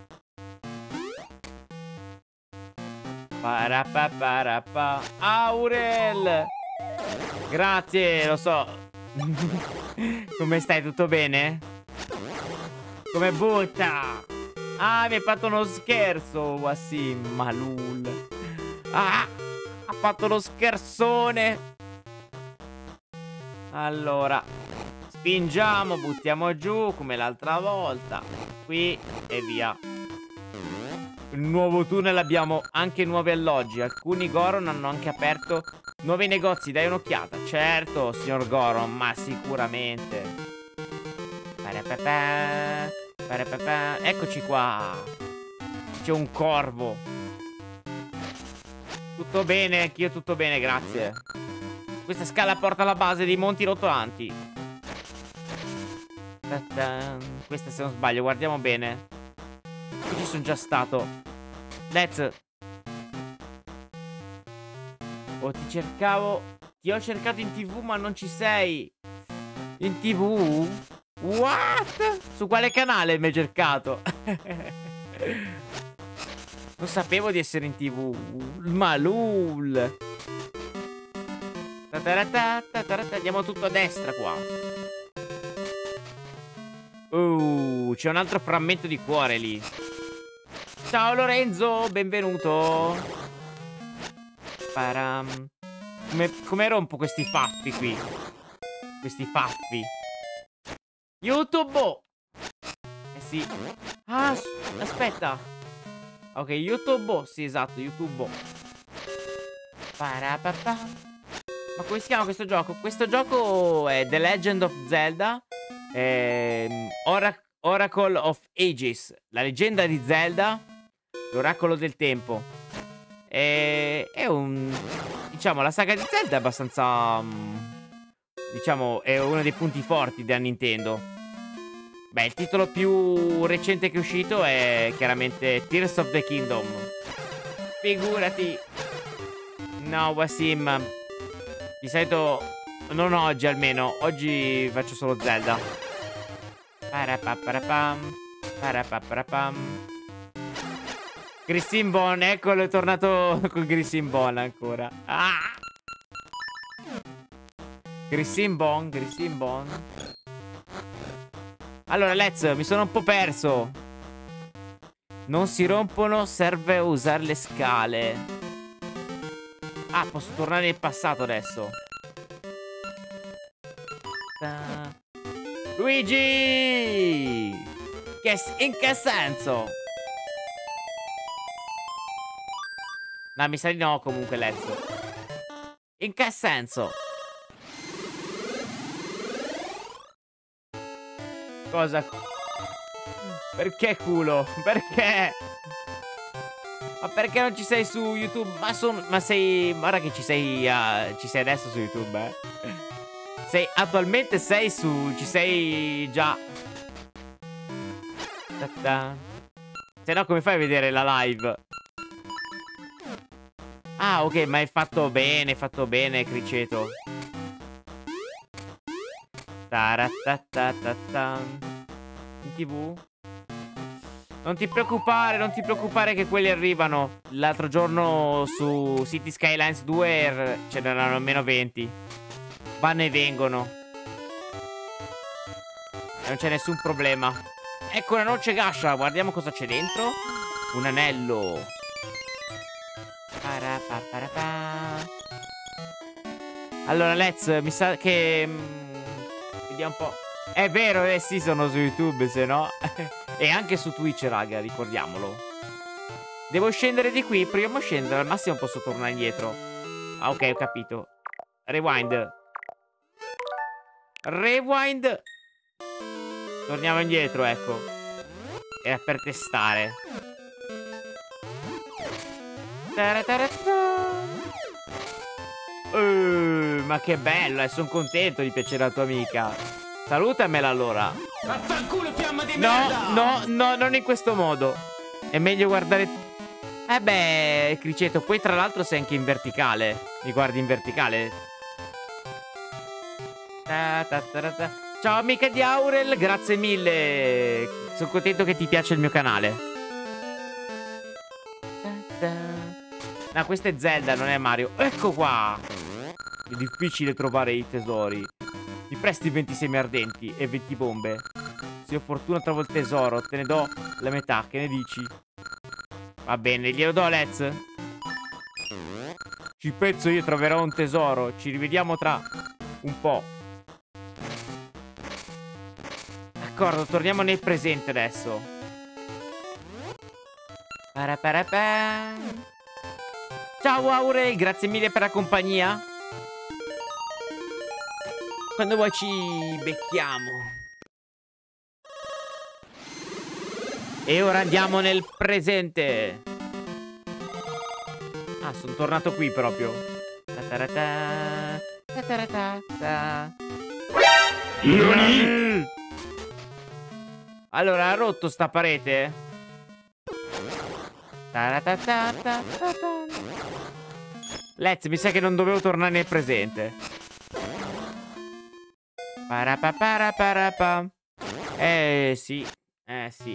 Parappa parappa. Aurel, grazie, lo so. Come stai, tutto bene? Come butta? Ah, mi hai fatto uno scherzo, Wassim, Malul. Ah, ha fatto lo scherzone. Allora, spingiamo, buttiamo giù come l'altra volta. Qui e via. Il nuovo tunnel, abbiamo anche nuovi alloggi. Alcuni Goron hanno anche aperto nuovi negozi. Dai un'occhiata. Certo, signor Goron, ma sicuramente. Parapapà, parapapà. Eccoci qua. C'è un corvo. Tutto bene, anch'io tutto bene, grazie. Questa scala porta alla base dei monti rotolanti. Questa, se non sbaglio, guardiamo bene. Qui ci sono già stato. Let's. Oh, ti cercavo. Ti ho cercato in tv, ma non ci sei. In tv? What? Su quale canale mi hai cercato? Non sapevo di essere in tv. Malul. Andiamo tutto a destra qua. Uh, c'è un altro frammento di cuore lì. Ciao Lorenzo, benvenuto. Param. Come, come rompo questi faffi qui? Questi faffi. YouTube. Oh. Eh sì. Ah, aspetta. Ok, YouTube. Oh. Sì, esatto, YouTube. Oh. Parapapà. Ma come si chiama questo gioco? Questo gioco è The Legend of Zelda. Ehm, Orac Oracle of Ages. La leggenda di Zelda. L'oracolo del tempo. E è un... Diciamo, la saga di Zelda è abbastanza... Diciamo, è uno dei punti forti della Nintendo. Beh, il titolo più recente che è uscito è chiaramente Tears of the Kingdom. Figurati. No, Wasim. Di solito, non oggi almeno. Oggi faccio solo Zelda. Parapaparapam. Parapaparapam. Grissin Bon, eccolo, è tornato con Grissin Bon ancora. Ah! Grissin Bon, Grissin Bon. Allora, Let's, mi sono un po' perso. Non si rompono, serve usare le scale. Ah, posso tornare nel passato adesso. Luigi! Che, in che senso? No, mi sa di no comunque, Let's. In che senso? Cosa? Perché culo? Perché? Ma perché non ci sei su YouTube? Ma, son, ma sei... Guarda che ci sei... Uh, ci sei adesso su YouTube, eh? Sei... Attualmente sei su... Ci sei già... Ta-ta. Se no come fai a vedere la live? Ah, ok, ma hai fatto bene, hai fatto bene, Criceto. Taratatata. In tv? Non ti preoccupare, non ti preoccupare che quelli arrivano. L'altro giorno su City Skylines due ce n'erano almeno venti. Vanno e vengono. E non c'è nessun problema. Ecco una noce gascia, guardiamo cosa c'è dentro. Un anello. Allora, Let's, mi sa che... Vediamo un po'. È vero, eh sì, sono su YouTube, se no... E anche su Twitch, raga, ricordiamolo. Devo scendere di qui, proviamo a scendere. Al massimo posso tornare indietro. Ah, ok, ho capito. Rewind. Rewind. Torniamo indietro, ecco. Era per testare. Uh, ma che bello, eh, sono contento di piacere alla tua amica. Salutamela allora. Vaffanculo, fiamma di No, merda! no, no, non in questo modo. È meglio guardare... Eh beh, Criceto, poi tra l'altro sei anche in verticale. Mi guardi in verticale. Ta ta ta ta ta. Ciao amica di Aurel, grazie mille. Sono contento che ti piace il mio canale. No, questo è Zelda, non è Mario. Ecco qua. È difficile trovare i tesori. Mi presti venti semi ardenti e venti bombe? Se ho fortuna trovo il tesoro, te ne do la metà, che ne dici? Va bene, glielo do, Let's. Ci penso io, troverò un tesoro. Ci rivediamo tra un po'. D'accordo, torniamo nel presente adesso. Paraparapà. Ciao Aurel, grazie mille per la compagnia. Quando vuoi ci becchiamo. E ora andiamo nel presente. Ah, sono tornato qui proprio. Ta-ta-ra-ta, ta-ta-ra-ta-ta. Mm. Allora, ha rotto sta parete? Ta-ra-ta-ta-ta-ta-ta. Let's, mi sa che non dovevo tornare nel presente. Parapaparapapa. Eh sì. Eh sì.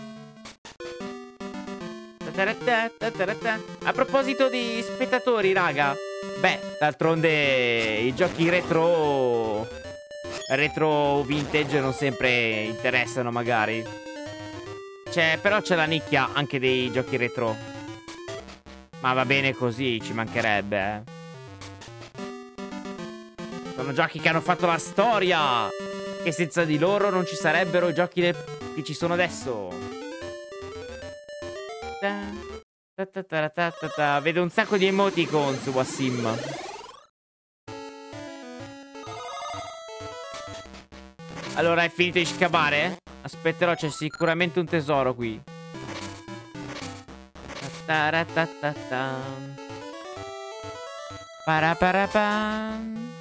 A proposito di spettatori, raga. Beh, d'altronde i giochi retro Retro vintage non sempre interessano magari. C'è, però c'è la nicchia anche dei giochi retro. Ma va bene così, ci mancherebbe, eh. Sono giochi che hanno fatto la storia. che senza di loro non ci sarebbero i giochi che ci sono adesso. Ta, ta, ta, ta, ta, ta, ta. Vedo un sacco di emoticons, Wassim. Allora, hai finito di scavare? Aspetterò, c'è sicuramente un tesoro qui. Paraparapam.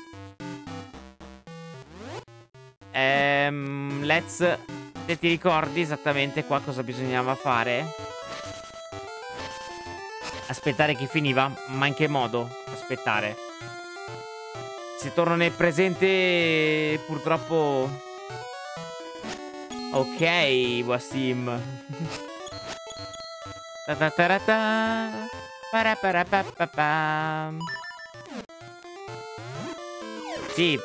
Ehm, let's... Se ti ricordi esattamente qua cosa bisognava fare? Aspettare che finiva? Ma in che modo? Aspettare. Se torno nel presente, purtroppo... Ok, Wassim. Ta-ta-ta-ra-ta. Paraparapapapam. Sì.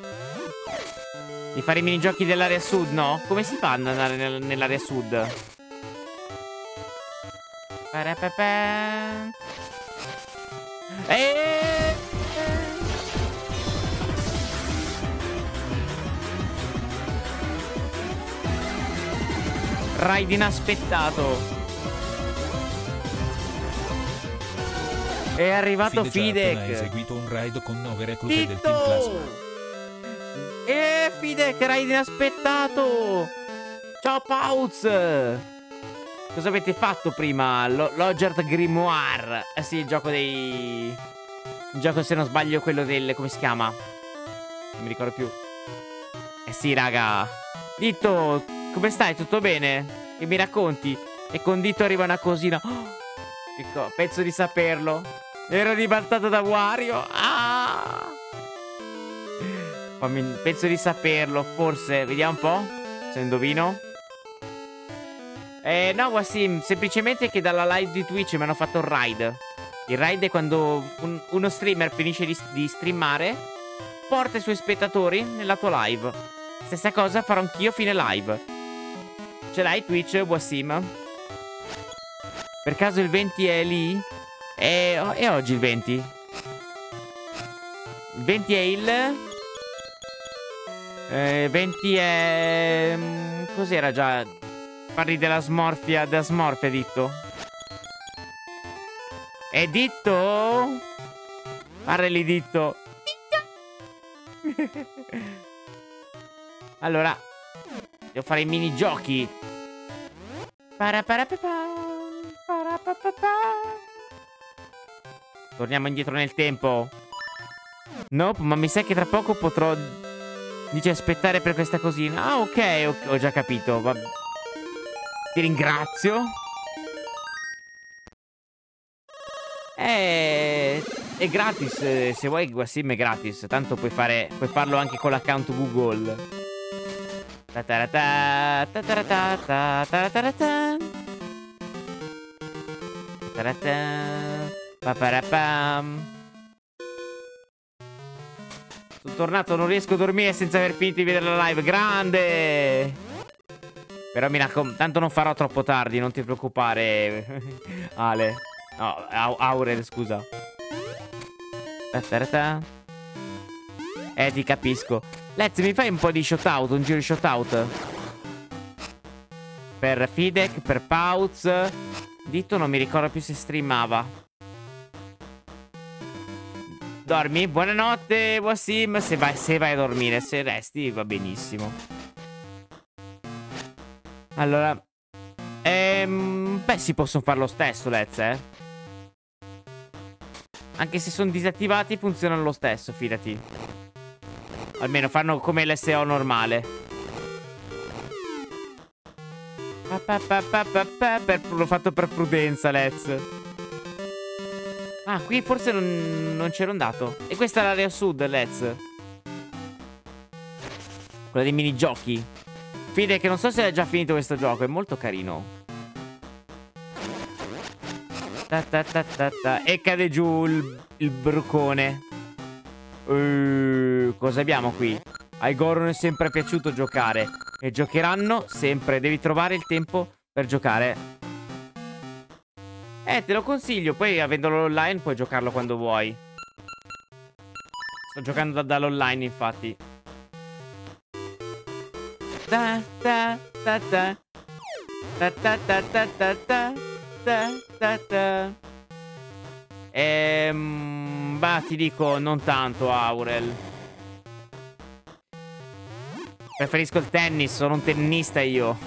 Di fare i minigiochi dell'area sud, no? Come si fa ad andare nel- nell'area sud? Parapapam. E... Raid inaspettato. È arrivato Fide ha Fidek. eseguito un raid con nove reclute del team Plasma. Zitto! Eh, Fidek, raid inaspettato. Ciao, Pauz. Cosa avete fatto prima? Lo- Logert Grimoire. Eh sì, il gioco dei... Il gioco, se non sbaglio, quello del... Come si chiama? Non mi ricordo più. Eh sì, raga. Ditto, come stai? Tutto bene? Che mi racconti? E con Ditto arriva una cosina. Oh, che co- penso di saperlo. Ero ribaltato da Wario. Ah! Fammi- penso di saperlo. Forse. Vediamo un po'. Se indovino. Eh, no, Wassim. Semplicemente che dalla live di Twitch mi hanno fatto un raid. Il raid è quando un- uno streamer finisce di, di streamare, porta i suoi spettatori nella tua live. Stessa cosa farò anch'io fine live. Ce l'hai Twitch, Wassim? Per caso il venti è lì? È, è oggi il venti. Il venti è il... Eh, venti è... mm, Cos'era già? Parli della smorfia, della smorfia, Ditto. È Ditto? Parli, Ditto. Allora, devo fare i minigiochi. Paraparapapà, parapapapà. Torniamo indietro nel tempo. Nope, ma mi sa che tra poco potrò... Dice aspettare per questa cosina. Ah, ok, ok, ho già capito. Va... Ti ringrazio. È... È gratis, eh, se vuoi Wassim è gratis. Tanto puoi fare... Puoi farlo anche con l'account Google. Ta-ta-ra-ta, ta-ta-ra-ta, ta-ta-ra-ta-ra-ta. Ta-ta-ra-ta, pa-pa-ra-pam. Sono tornato, non riesco a dormire senza aver finito di vedere la live. Grande! Però mi raccomando, tanto non farò troppo tardi, non ti preoccupare, Ale. No, Au- Aurel, scusa. Ta-ta-ra-ta. Eh, ti capisco. Let's, mi fai un po' di shoutout, un giro di shoutout? Per Fidek, per Pauz. Ditto non mi ricordo più se streamava. Dormi? Buonanotte, Wassim. Se vai, se vai a dormire, se resti va benissimo. Allora, ehm, beh, si possono fare lo stesso, Let's, eh. Anche se sono disattivati funzionano lo stesso, fidati. Almeno fanno come l'S O normale. Pa, pa, pa, pa, pa, pa, per- L'ho fatto per prudenza, Let's. Ah, qui forse non, non c'ero andato. E questa è l'area sud, Let's. Quella dei minigiochi. Fide che non so se hai già finito questo gioco. È molto carino. Ta ta ta ta ta. E cade giù il, il brucone. Uh, cosa abbiamo qui? Ai Goron è sempre piaciuto giocare. E giocheranno sempre. Devi trovare il tempo per giocare. Eh, te lo consiglio. Poi, avendolo online, puoi giocarlo quando vuoi. Sto giocando da- dall'online, infatti. Ta ta ta ta. Ta ta ta ta ta ta. Ta ta ta. Ehm, bah, ti dico non tanto, Aurel. Preferisco il tennis, sono un tennista io.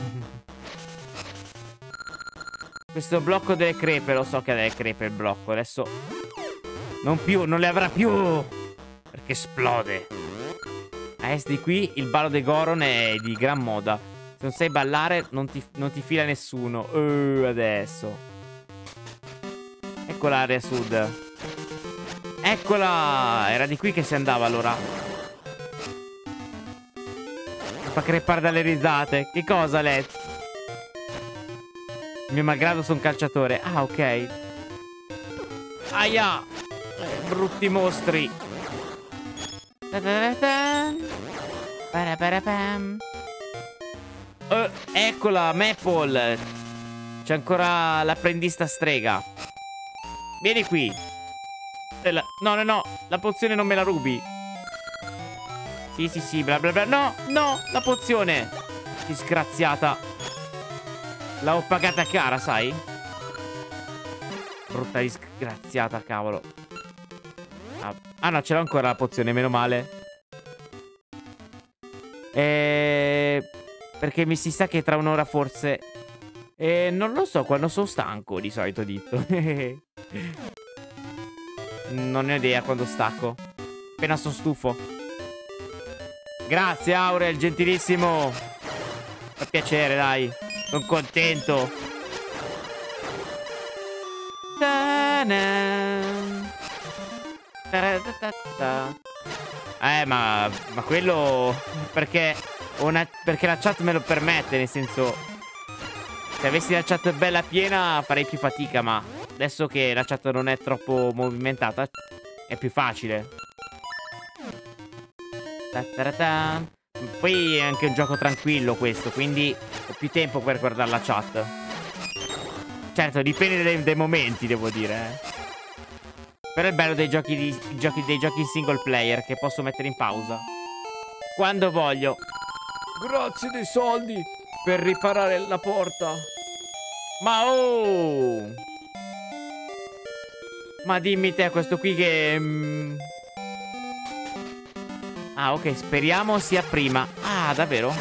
Questo blocco delle crepe, lo so che ha delle crepe il blocco. Adesso non più, non le avrà più, perché esplode. A est di qui il ballo dei Goron è di gran moda. Se non sai ballare non ti, non ti fila nessuno. Uh, adesso ecco l'area sud. Eccola. Era di qui che si andava allora. Mi fa crepare dalle risate. Che cosa, Let? Mio malgrado sono calciatore. Ah, ok. Aia. Eh, brutti mostri. Uh, eccola, Maple. C'è ancora l'apprendista strega. Vieni qui. La... No, no, no. La pozione non me la rubi. Sì, sì, sì, bla bla bla. No, no, la pozione. Disgraziata. L'ho pagata cara, sai? Brutta disgraziata, cavolo. Ah, ah no, ce l'ho ancora la pozione, meno male. E... Perché mi si sa che tra un'ora forse... E non lo so, quando sono stanco di solito dito. Non ne ho idea quando stacco. Appena sono stufo. Grazie Aurel, gentilissimo. Fa piacere, dai. Sono contento. Eh, ma, ma quello... Perché, una, perché la chat me lo permette, nel senso... Se avessi la chat bella piena farei più fatica, ma adesso che la chat non è troppo movimentata è più facile. Ta ta ta. Poi è anche un gioco tranquillo questo, quindi ho più tempo per guardare la chat. Certo, dipende dai, dai momenti, devo dire, eh. Però è bello dei giochi, di, giochi, dei giochi in single player che posso mettere in pausa quando voglio. Grazie dei soldi per riparare la porta. Ma oh! Ma dimmi te, questo qui che... Mm... Ah, ok, speriamo sia prima. Ah, davvero?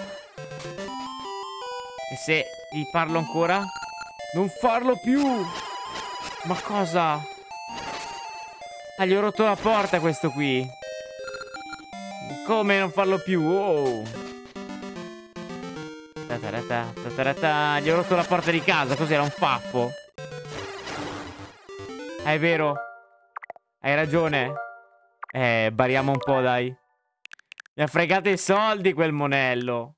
E se gli parlo ancora? Non farlo più! Ma cosa? Ah, gli ho rotto la porta questo qui. Come non farlo più? Oh! Ta-ta-ta-ta, ta-ta-ta-ta. Gli ho rotto la porta di casa. Cos'era, un paffo? Ah, è vero. Hai ragione. Eh, bariamo un po', dai. Mi ha fregato i soldi quel monello.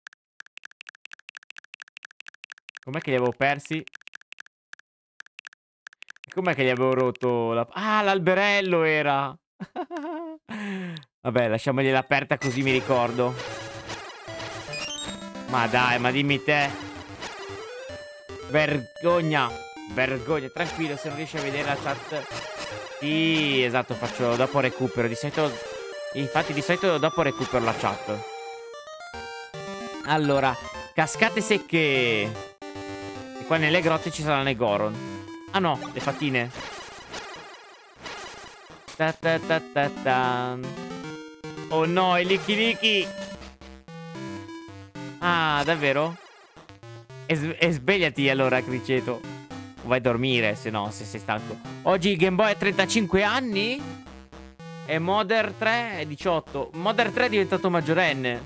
Com'è che li avevo persi? Com'è che gli avevo rotto la... Ah, l'alberello era. Vabbè, lasciamogliela aperta così mi ricordo. Ma dai, ma dimmi te. Vergogna. Vergogna. Tranquillo, se non riesci a vedere la chat. Sì, esatto, faccio dopo recupero. Di solito... Infatti di solito dopo recupero la chat. Allora, cascate secche. E qua nelle grotte ci saranno i Goron. Ah no, le fatine. Ta ta ta ta ta. Oh no, i Licky Licky. Ah, davvero? E, s e svegliati allora, Criceto. Vai a dormire, se no, se sei stanco. Oggi Game Boy ha trentacinque anni. E Modern tre è diciotto. Modern tre è diventato maggiorenne.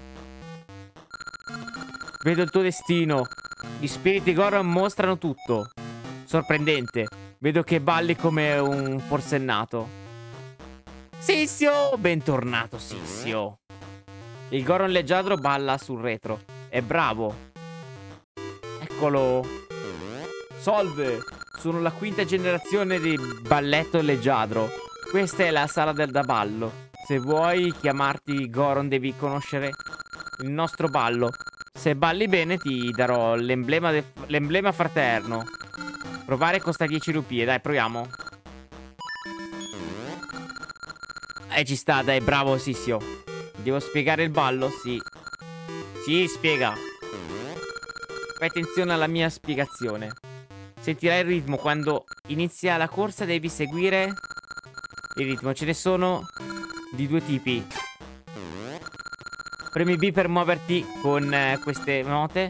Vedo il tuo destino. Gli spiriti Goron mostrano tutto. Sorprendente. Vedo che balli come un forsennato. Sissio! Bentornato, Sissio. Il Goron leggiadro balla sul retro. È bravo. Eccolo. Salve. Sono la quinta generazione di balletto leggiadro. Questa è la sala del da ballo. Se vuoi chiamarti Goron devi conoscere il nostro ballo. Se balli bene ti darò l'emblema l'emblema fraterno. Provare costa dieci rupie. Dai, proviamo. Eh, ci sta, dai, bravo Sissio. Devo spiegare il ballo? Sì. Sì, spiega. Fai attenzione alla mia spiegazione. Sentirai il ritmo quando inizia la corsa, devi seguire il ritmo. Ce ne sono di due tipi. Premi B per muoverti con eh, queste note.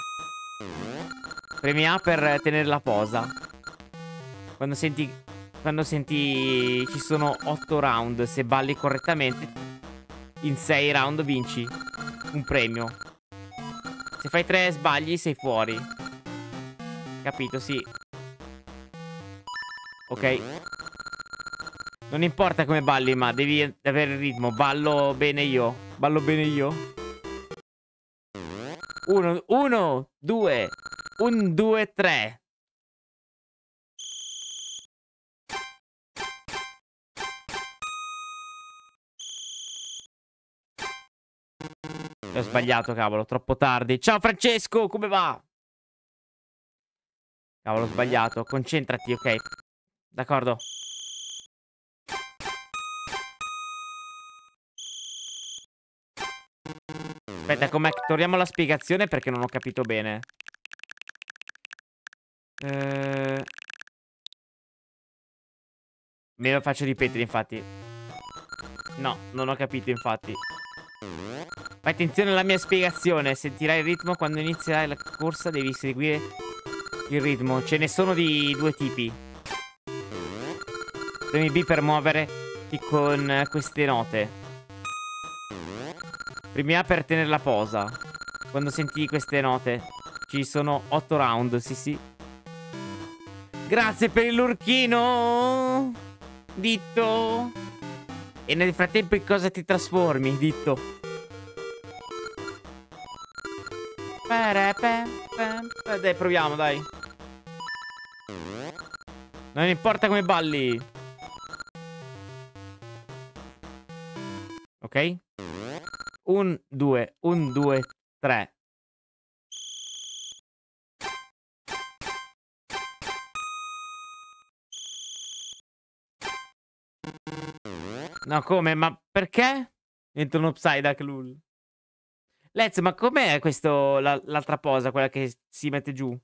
Premi A per tenere la posa. Quando senti Quando senti ci sono otto round, se balli correttamente in sei round vinci un premio. Se fai tre sbagli sei fuori. Capito, sì. Ok. Non importa come balli, ma devi avere il ritmo. Ballo bene io. Ballo bene io. Uno, uno, due. Un, due, tre. Ho sbagliato, cavolo, troppo tardi. Ciao Francesco, come va? Cavolo, ho sbagliato. Concentrati, ok. D'accordo. Aspetta, com'è? Torniamo alla spiegazione perché non ho capito bene. Eh... Me lo faccio ripetere, infatti. No, non ho capito, infatti. Fai attenzione alla mia spiegazione. Sentirai il ritmo quando inizierai la corsa. Devi seguire il ritmo. Ce ne sono di due tipi. Premi B per muoverti con queste note. Premi A per tenere la posa. Quando senti queste note ci sono otto round. Sì, sì. Grazie per il lurchino, Ditto. E nel frattempo in cosa ti trasformi, Ditto? Dai, proviamo, dai. Non importa come balli. Ok? Un, due, un, due, tre. No, come? Ma perché? Entra un upside hack lul. Let's, ma com'è questo, la- l'altra posa, quella che si mette giù?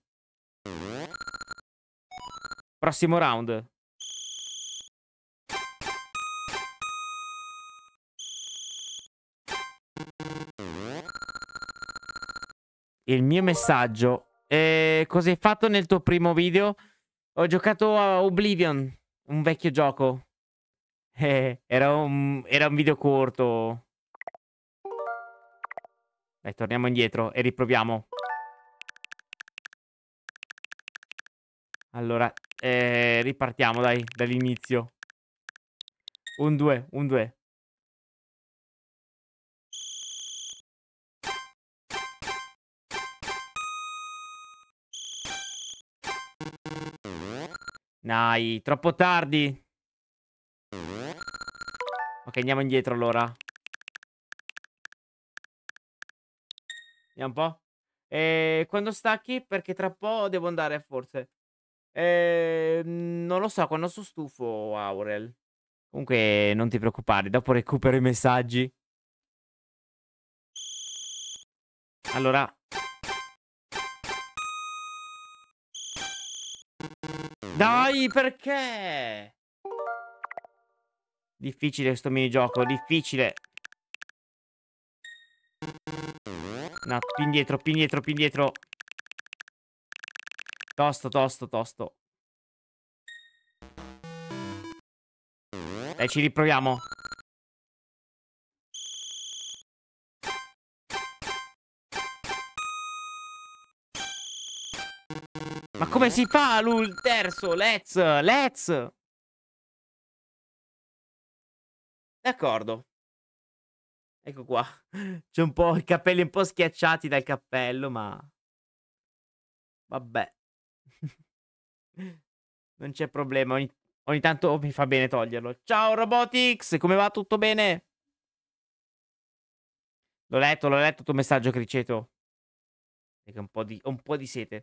Prossimo round. Il mio messaggio. Eh, cosa hai fatto nel tuo primo video? Ho giocato a Oblivion, un vecchio gioco. Eh, era un, era un video corto. Dai, torniamo indietro e riproviamo. Allora, eh, ripartiamo, dai, dall'inizio. Un, due, un, due. Dai, troppo tardi. Ok, andiamo indietro allora. Vediamo un po'. E quando stacchi? Perché tra po' devo andare, forse. Eh, non lo so, quando sono stufo, Aurel. Comunque, non ti preoccupare, dopo recupero i messaggi. Allora. Dai, perché? Difficile questo minigioco, difficile. No, più indietro, più indietro, più indietro. Tosto, tosto, tosto. Dai, ci riproviamo. Ma come si fa, lui, il terzo? Let's, let's. D'accordo. Ecco qua. C'è un po' i capelli un po' schiacciati dal cappello, ma... Vabbè. Non c'è problema. Ogni... Ogni tanto mi fa bene toglierlo. Ciao, Robotix. Come va? Tutto bene? L'ho letto, l'ho letto il tuo messaggio, Criceto. Perché un po' di, un po' di sete.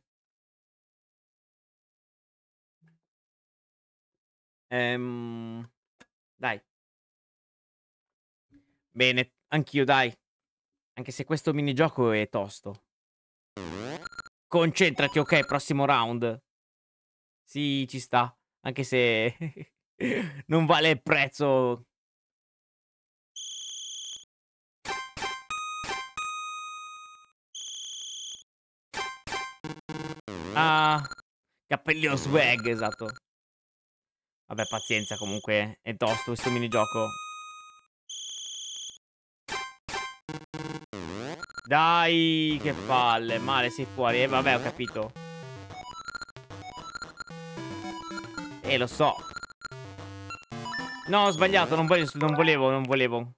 Ehm... Dai. Bene, anch'io, dai. Anche se questo minigioco è tosto. Concentrati, ok, prossimo round. Sì, ci sta. Anche se non vale il prezzo. Ah, cappellino swag, esatto. Vabbè, pazienza, comunque è tosto questo minigioco. Dai, che palle, male, sei fuori. Eh, vabbè, ho capito. Eh, lo so. No, ho sbagliato, non volevo, non volevo, non volevo.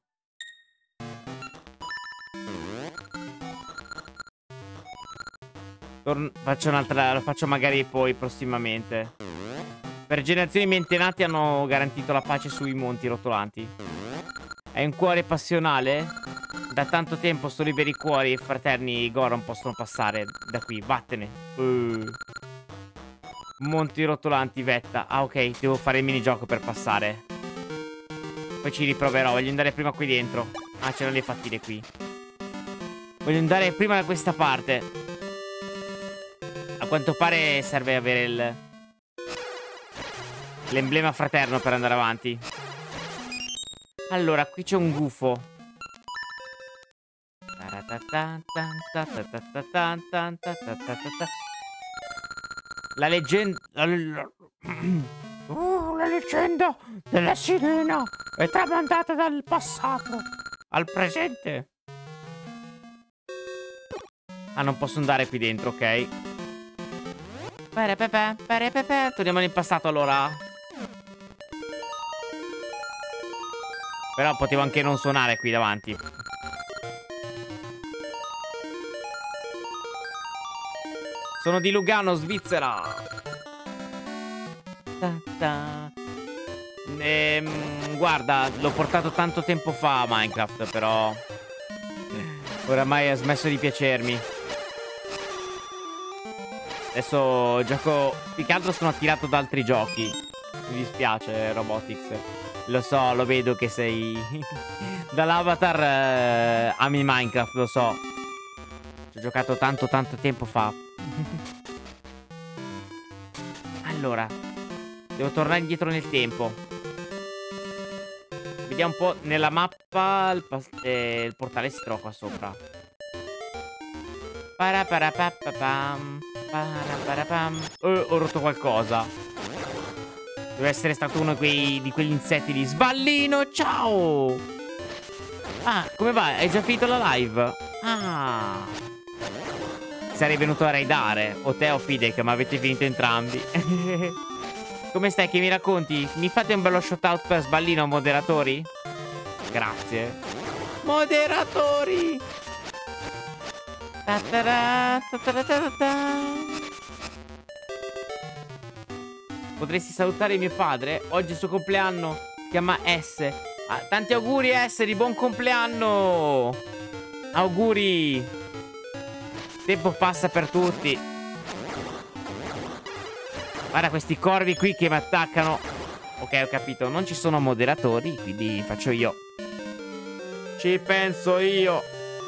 Torn faccio un'altra, lo faccio magari poi, prossimamente. Per generazioni i miei antenati hanno garantito la pace sui monti rotolanti. È un cuore passionale? Da tanto tempo solo i veri cuori fraterni Goron possono passare da qui, vattene. Uh. Monti rotolanti, vetta. Ah, ok, devo fare il minigioco per passare. Poi ci riproverò, voglio andare prima qui dentro. Ah, c'erano le fattine qui. Voglio andare prima da questa parte. A quanto pare serve avere il... l'emblema fraterno per andare avanti. Allora, qui c'è un gufo. La leggenda... Uh, la leggenda della sirena è tramandata dal passato al presente. Ah, non posso andare qui dentro, ok. Pere pepe, pere pepe. Torniamo nel passato allora. Però potevo anche non suonare qui davanti. Sono di Lugano, Svizzera. Ta ta. Ehm, guarda, l'ho portato tanto tempo fa a Minecraft, però oramai ha smesso di piacermi. Adesso gioco... Più che altro sono attirato da altri giochi. Mi dispiace, Robotix. Lo so, lo vedo che sei... Dall'avatar eh, ami Minecraft, lo so. Ci ho giocato tanto tanto tempo fa. Allora, devo tornare indietro nel tempo. Vediamo un po' nella mappa. Il, eh, il portale si trova qua sopra. Paraparapapapam, paraparapam. Oh, ho rotto qualcosa. Deve essere stato uno di, quei, di quegli insetti lì. Sballino, ciao! Ah, come va? Hai già finito la live? Ah, sarei venuto a raidare. O te o Fidek, ma avete finito entrambi. Come stai? Che mi racconti? Mi fate un bello shoutout per Sballino, moderatori? Grazie. Moderatori! Ta-ta-ra, ta-ta-ra-ta-ta. Potresti salutare mio padre? Oggi è il suo compleanno. Si chiama S. Ah, tanti auguri S, di buon compleanno. Auguri. Il tempo passa per tutti. Guarda questi corvi qui che mi attaccano. Ok, ho capito. Non ci sono moderatori, quindi faccio io. Ci penso io.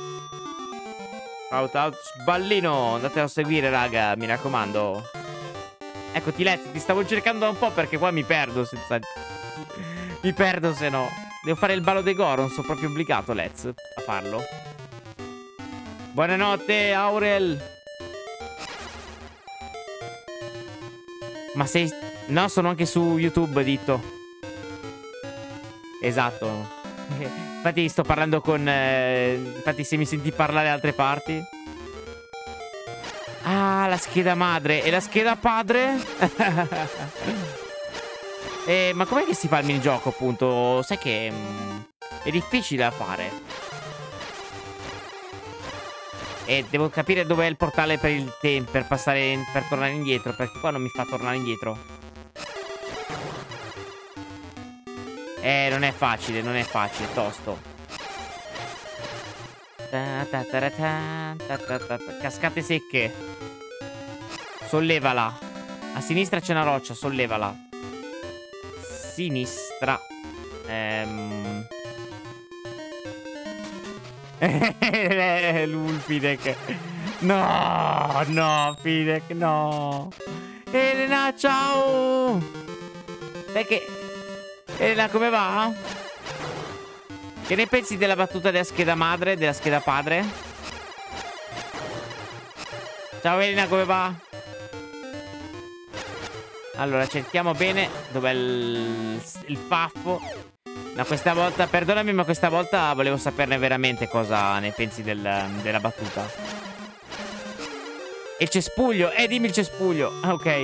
Out out Sballino. Andatelo a seguire, raga, mi raccomando. Eccoti, Let's, ti stavo cercando da un po' perché qua mi perdo senza... Mi perdo se no. Devo fare il ballo dei Goron, sono proprio obbligato, Let's, a farlo. Buonanotte, Aurel. Ma sei... No, sono anche su YouTube, Ditto. Esatto. Infatti sto parlando con... Eh... Infatti se mi senti parlare da altre parti... Ah, la scheda madre. E la scheda padre? eh, ma com'è che si fa il minigioco, appunto? Sai che... Mh, è difficile da fare. E devo capire dov'è il portale per il tempo, per passare, per tornare indietro, perché qua non mi fa tornare indietro. Eh, non è facile, non è facile, è tosto. Ta ta ta ta ta ta ta ta. Cascate secche. Sollevala. A sinistra c'è una roccia, sollevala. Sinistra. Ehm... Lul, Fidek. No, no, Fidek, no. Elena, ciao. Sai che... Elena, come va? Che ne pensi della battuta della scheda madre, della scheda padre? Ciao Elena, come va? Allora, cerchiamo bene dov'è il, il paffo. No, questa volta, perdonami, ma questa volta volevo saperne veramente cosa ne pensi del, della battuta. Il cespuglio, eh, dimmi il cespuglio. Ah, ok.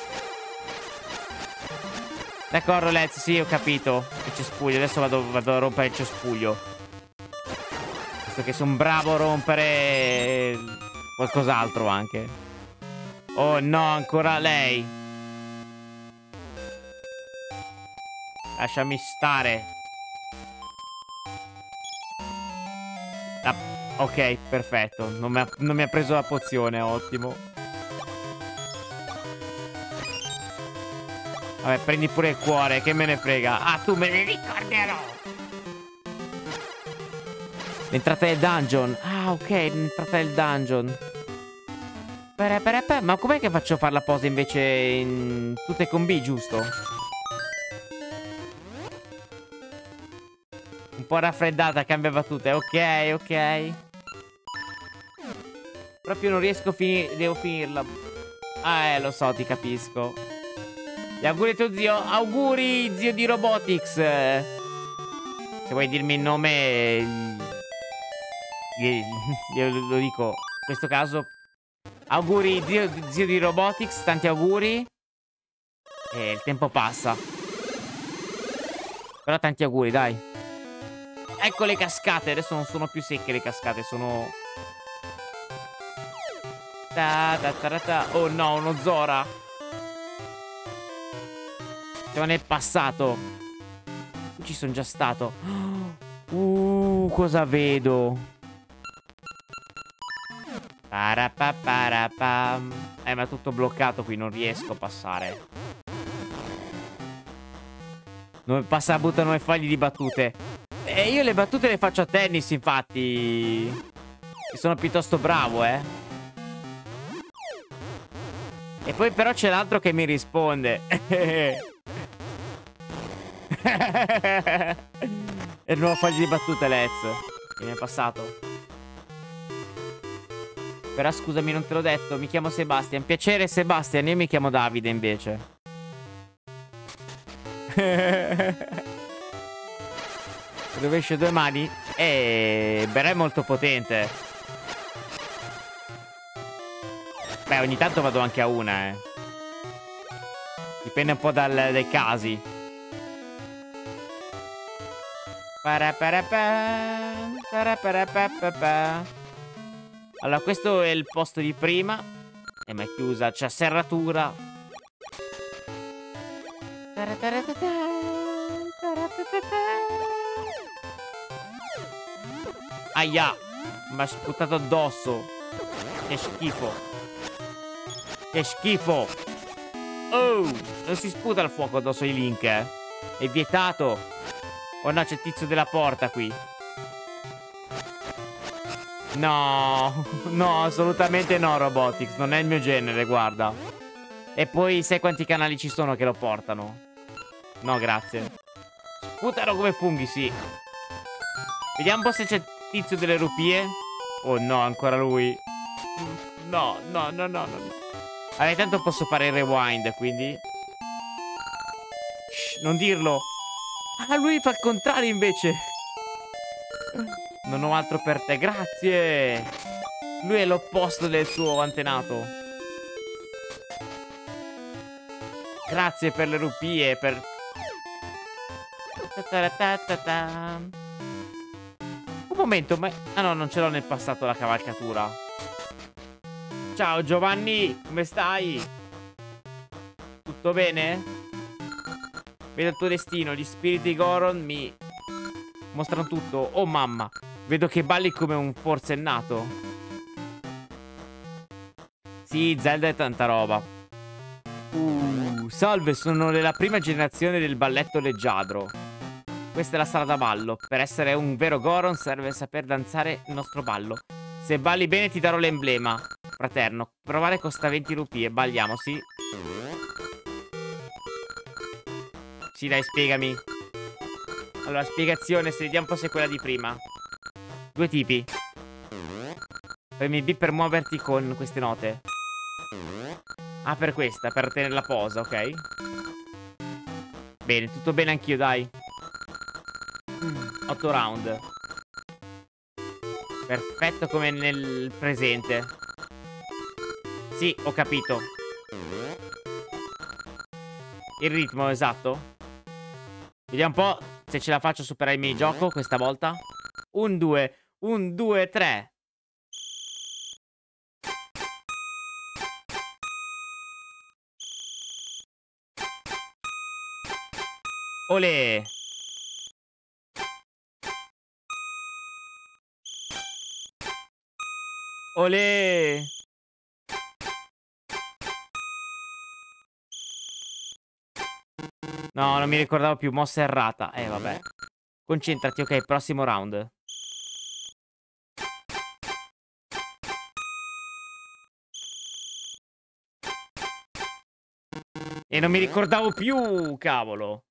D'accordo, Let's, sì, ho capito. Il cespuglio, adesso vado, vado a rompere il cespuglio. Visto che sono bravo a rompere qualcos'altro anche. Oh no, ancora lei. Lasciami stare. Ah, ok, perfetto. Non mi, ha, non mi ha preso la pozione, ottimo. Vabbè, prendi pure il cuore, che me ne frega. Ah, tu me ne ricorderò. L'entrata del dungeon. Ah, ok, l'entrata del dungeon. Pere, pere, pere. Ma com'è che faccio a fare la posa invece in tutte con B, giusto? Un po' raffreddata, cambia battute. Ok, ok. Proprio non riesco a finire. Devo finirla. Ah, eh, lo so, ti capisco. Gli auguri a tuo zio. Auguri, zio di Robotics. Se vuoi dirmi il nome, io lo dico. In questo caso, auguri, zio, zio di Robotics. Tanti auguri. E il tempo passa. Però tanti auguri, dai. Ecco le cascate. Adesso non sono più secche le cascate. Sono... Ta ta ta ta. Oh no, uno Zora. Siamo nel passato. Ci sono già stato. Uh, cosa vedo? Parapaparapam. Eh, ma è tutto bloccato qui. Non riesco a passare. Non passa, buttano i fogli di battute. E io le battute le faccio a tennis, infatti. E sono piuttosto bravo, eh. E poi però c'è l'altro che mi risponde. E il nuovo foglio di battute, Let's. Che mi è passato. Però scusami, non te l'ho detto. Mi chiamo Sebastian. Piacere, Sebastian. Io mi chiamo Davide, invece. Rovescio due mani. E beh, è molto potente. Beh, ogni tanto vado anche a una, eh. Dipende un po' dal, dai casi. Allora, questo è il posto di prima. E ma è chiusa, c'è serratura. Aia, mi ha sputato addosso. Che schifo. Che schifo. Oh, non si sputa il fuoco addosso ai Link, eh. È vietato. Oh no, c'è il tizio della porta qui. No, no, assolutamente no, Robotics. Non è il mio genere, guarda. E poi sai quanti canali ci sono che lo portano? No, grazie. Sputano come funghi, sì. Vediamo un po' se c'è il tizio delle rupie. Oh no, ancora lui. No, no, no, no, no. Allora, intanto posso fare il rewind, quindi. Shh, non dirlo. Ah, lui fa il contrario invece. Non ho altro per te, grazie. Lui è l'opposto del suo antenato. Grazie per le rupie, per... Un momento, ma... Ah no, non ce l'ho nel passato la cavalcatura. Ciao Giovanni, come stai? Tutto bene? Vedo il tuo destino, gli spiriti Goron mi mostrano tutto. Oh mamma, vedo che balli come un forsennato. Sì, Zelda è tanta roba. Uh, salve, sono della prima generazione del balletto leggiadro. Questa è la sala da ballo. Per essere un vero Goron serve saper danzare il nostro ballo. Se balli bene ti darò l'emblema fraterno. Provare costa venti rupie. Balliamo, sì. Sì, dai, spiegami. Allora, spiegazione, se vediamo un po' se è quella di prima. Due tipi. Premi B per muoverti con queste note. Ah, per questa, per tenere la posa, ok. Bene, tutto bene anch'io, dai. otto round. Perfetto come nel presente. Sì, ho capito. Il ritmo, esatto. Vediamo un po' se ce la faccio a superare il minigioco questa volta. Un, due, un, due, tre. Olè. Olè. No, non mi ricordavo più. Mossa errata. Eh, vabbè. Concentrati, ok, prossimo round. E non mi ricordavo più, cavolo.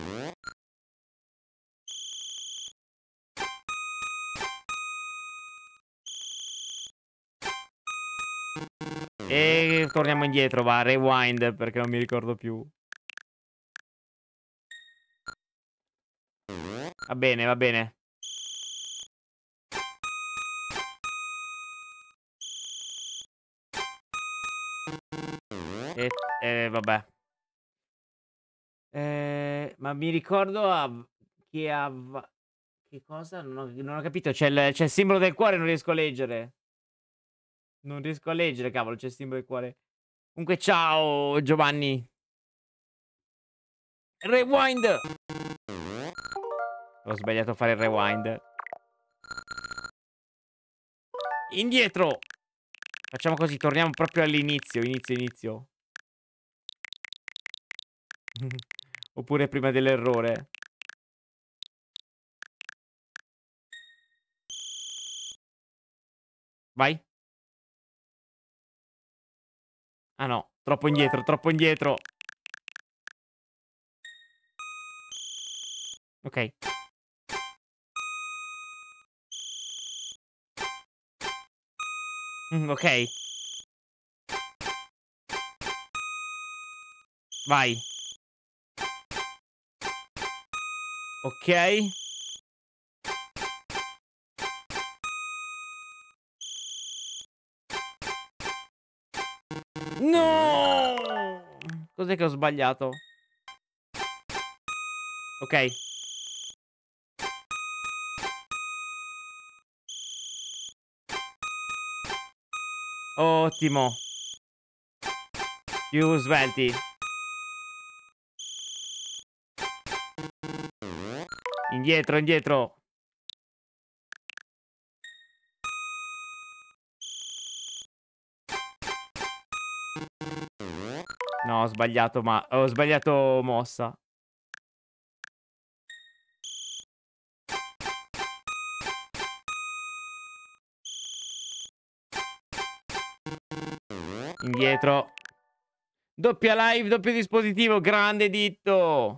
E torniamo indietro, va, rewind, perché non mi ricordo più. Va bene, va bene. E, e vabbè. Eh, ma mi ricordo a, che a... Che cosa? Non ho, non ho capito. C'è il, c'è il simbolo del cuore, non riesco a leggere. Non riesco a leggere, cavolo, c'è il simbolo del cuore. Comunque, ciao, Giovanni. Rewind! Ho sbagliato a fare il rewind. Indietro! Facciamo così, torniamo proprio all'inizio. Inizio, inizio. Oppure prima dell'errore. Vai. Ah no, troppo indietro, troppo indietro. Ok. Mm, ok. Vai. Ok. No! Cos'è che ho sbagliato? Ok. Ottimo. Più svelti. Indietro, indietro. No, ho sbagliato, ma ho sbagliato mossa. Indietro. Doppia live, doppio dispositivo, grande ditto.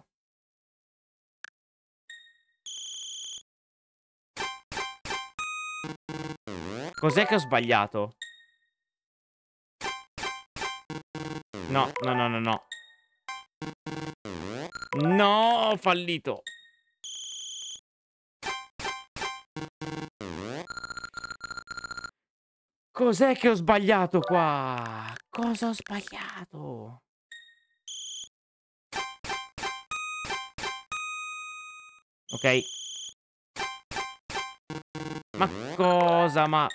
Cos'è che ho sbagliato? No, no, no, no, no. No, ho fallito. Cos'è che ho sbagliato qua? Cosa ho sbagliato? Ok. Ma cosa? Ma...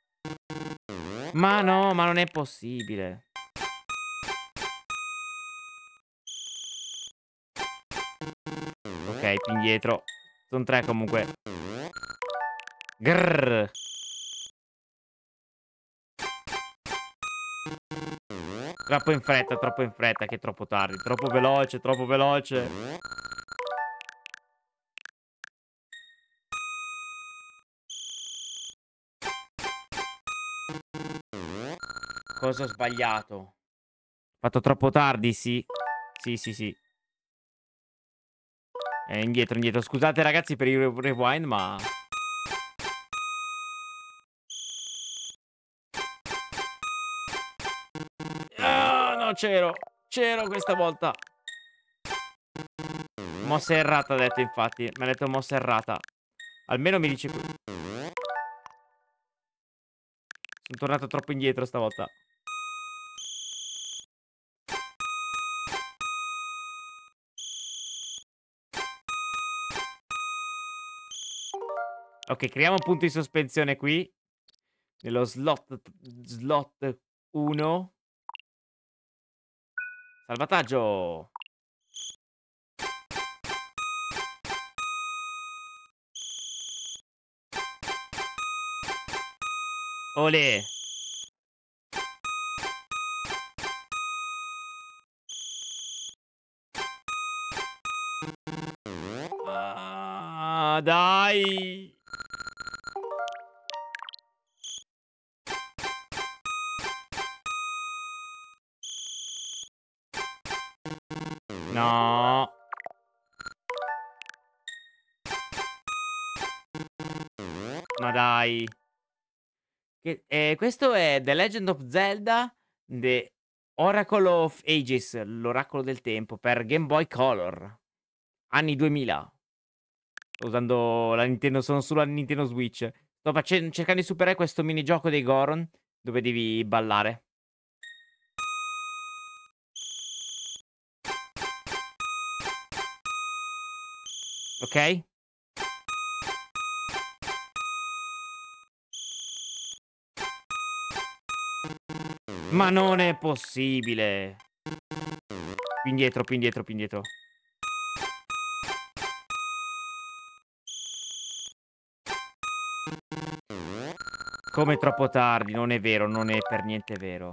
Ma no, ma non è possibile. Ok, più indietro. Sono tre comunque. Grrr. Troppo in fretta, troppo in fretta, che è troppo tardi. Troppo veloce, troppo veloce. Cosa ho sbagliato? Ho fatto troppo tardi, sì. Sì, sì, sì. Eh, indietro, indietro. Scusate ragazzi per il rewind, ma... Ah, no, c'ero. C'ero questa volta. Mossa errata ha detto, infatti. Mi ha detto mossa errata. Almeno mi dice... Sono tornato troppo indietro stavolta. Ok, creiamo un punto di sospensione qui. Nello slot Slot uno. Salvataggio. Olè. Ah, dai. No. Ma dai. Che, eh, questo è The Legend of Zelda, The Oracle of Ages, l'oracolo del tempo, per Game Boy Color. Anni duemila. Sto usando la Nintendo, sono sulla Nintendo Switch. Sto facendo, cercando di superare questo minigioco dei Goron, dove devi ballare. Ok? Ma non è possibile. Più indietro, più indietro, più indietro. Come troppo tardi, non è vero, non è per niente vero.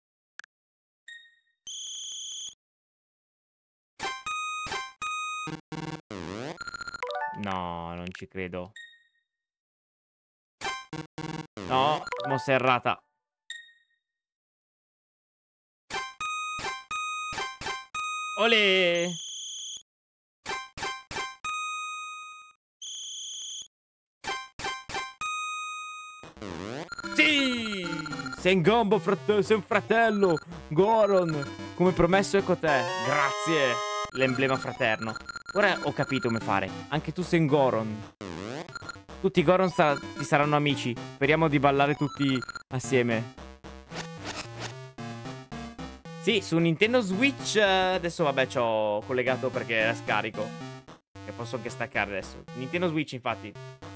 No, non ci credo. No, mossa errata. Olè! Sì! Sei in gombo, fratello, sei un fratello! Goron! Come promesso, ecco te. Grazie! L'emblema fraterno. Ora ho capito come fare. Anche tu sei un Goron. Tutti i Goron sa ti saranno amici. Speriamo di ballare tutti assieme. Sì, su Nintendo Switch. Adesso vabbè c'ho collegato perché era scarico. E posso anche staccare adesso. Nintendo Switch infatti.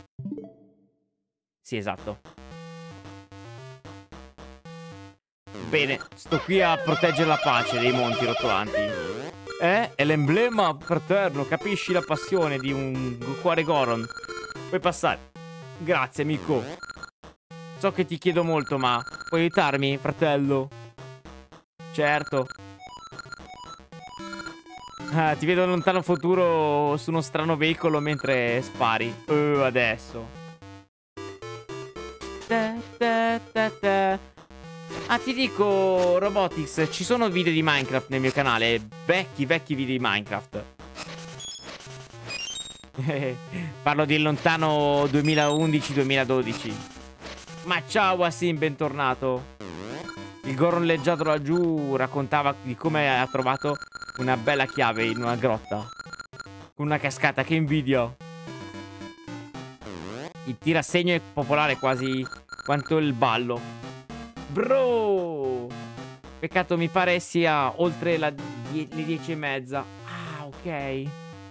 Sì, esatto. Bene, sto qui a proteggere la pace dei monti rotolanti. Eh? È l'emblema fraterno, capisci la passione di un cuore Goron. Puoi passare. Grazie, amico. So che ti chiedo molto, ma puoi aiutarmi, fratello? Certo. Ah, ti vedo lontano futuro su uno strano veicolo mentre spari. Uh, adesso. Da, da, da, da. Ah, ti dico, Robotics, ci sono video di Minecraft nel mio canale. Vecchi, vecchi video di Minecraft. Parlo di lontano duemilaundici duemiladodici. Ma ciao Wasim, bentornato. Il Goron leggiadro laggiù raccontava di come ha trovato una bella chiave in una grotta con una cascata, che invidia. Il tirasegno è popolare quasi quanto il ballo. Bro! Peccato, mi pare sia oltre la die le dieci e mezza. Ah, ok.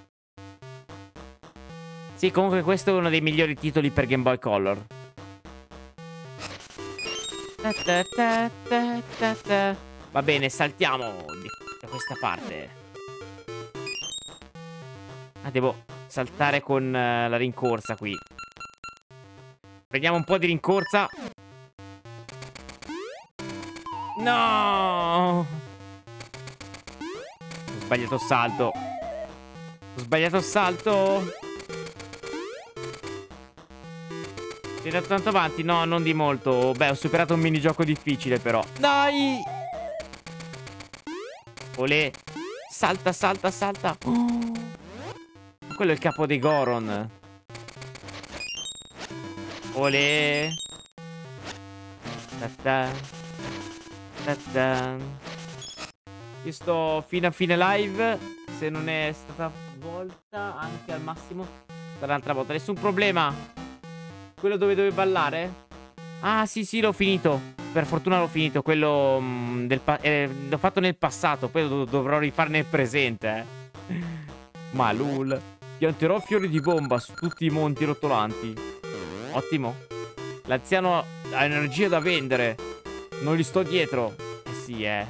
Sì, comunque questo è uno dei migliori titoli per Game Boy Color. Ta ta ta ta ta ta. Va bene, saltiamo da questa parte. Ah, devo saltare con uh, la rincorsa qui. Prendiamo un po' di rincorsa. No! Ho sbagliato il salto. Ho sbagliato il salto. Sei andato tanto avanti? No, non di molto. Beh, ho superato un minigioco difficile però. Dai! Olè. Salta, salta, salta. Oh. Quello è il capo dei Goron. Olè. Ta-ta. Ta-ta. Io sto fino a fine live. Se non è stata volta anche al massimo dall'altra volta. Nessun problema. Quello dove dovevi ballare? Ah sì sì, l'ho finito. Per fortuna l'ho finito. Quello mh, del eh, l'ho fatto nel passato. Poi lo dovrò rifare nel presente eh. Ma lul. Pianterò fiori di bomba su tutti i monti rotolanti. Ottimo. L'anziano ha energia da vendere. Non gli sto dietro. Eh sì eh.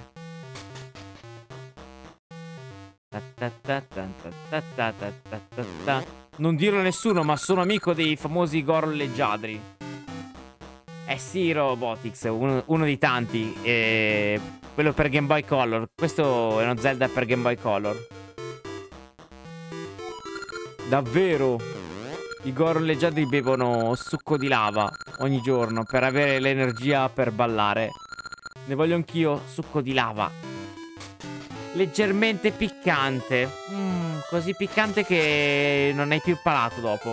Non dirlo a nessuno, ma sono amico dei famosi Goron leggiadri. Eh sì, Robotics, uno, uno di tanti. eh, Quello per Game Boy Color. Questo è uno Zelda per Game Boy Color. Davvero? I Goron leggiadri bevono succo di lava ogni giorno per avere l'energia per ballare. Ne voglio anch'io, succo di lava. Leggermente piccante. Mm, così piccante che non hai più palato dopo.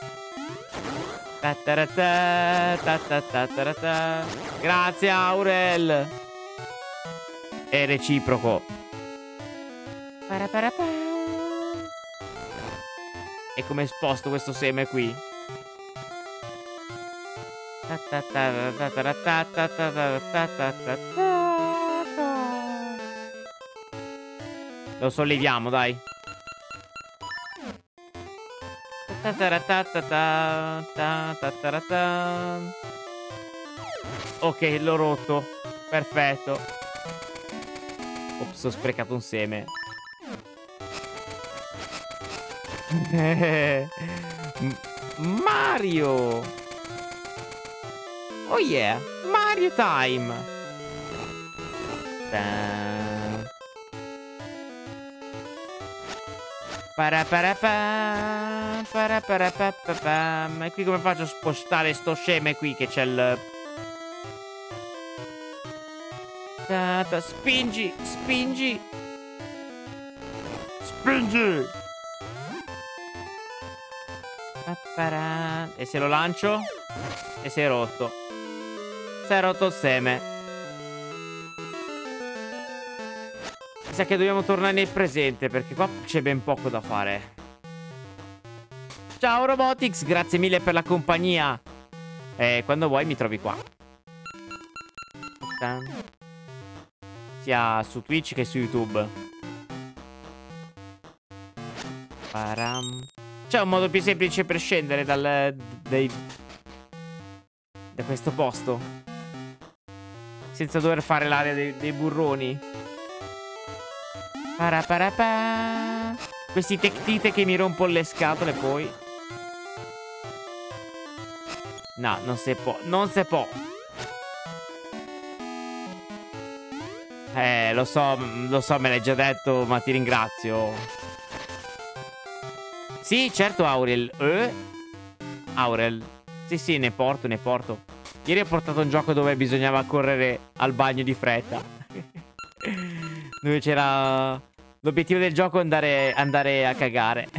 Ta-ta-ra-ta, ta-ta-ta-ta-ra-ta. Grazie Aurel. È reciproco. Paraparapa. E come sposto questo seme qui? Lo solleviamo, dai. Ok, l'ho rotto. Perfetto. Ops, ho sprecato un seme. Mario. Oh yeah, Mario time. Paraparapa, paraparapapapa. Ma qui come faccio a spostare sto sceme qui che c'è il... Tata, spingi, spingi. Spingi. E se lo lancio? E si è rotto. Si è rotto il seme. Mi sa che dobbiamo tornare nel presente, perché qua c'è ben poco da fare. Ciao Robotics, grazie mille per la compagnia. E quando vuoi mi trovi qua. Sia su Twitch che su YouTube. Param. C'è un modo più semplice per scendere dal... dai... da questo posto senza dover fare l'area dei, dei burroni. Paraparapa. Questi tectite che mi rompono le scatole poi. No, non si può. Non si può. Eh, lo so, lo so, me l'hai già detto, ma ti ringrazio. Sì, certo, Aurel. Eh? Aurel. Sì, sì, ne porto, ne porto. Ieri ho portato un gioco dove bisognava correre al bagno di fretta. Dove c'era... l'obiettivo del gioco è andare, andare a cagare.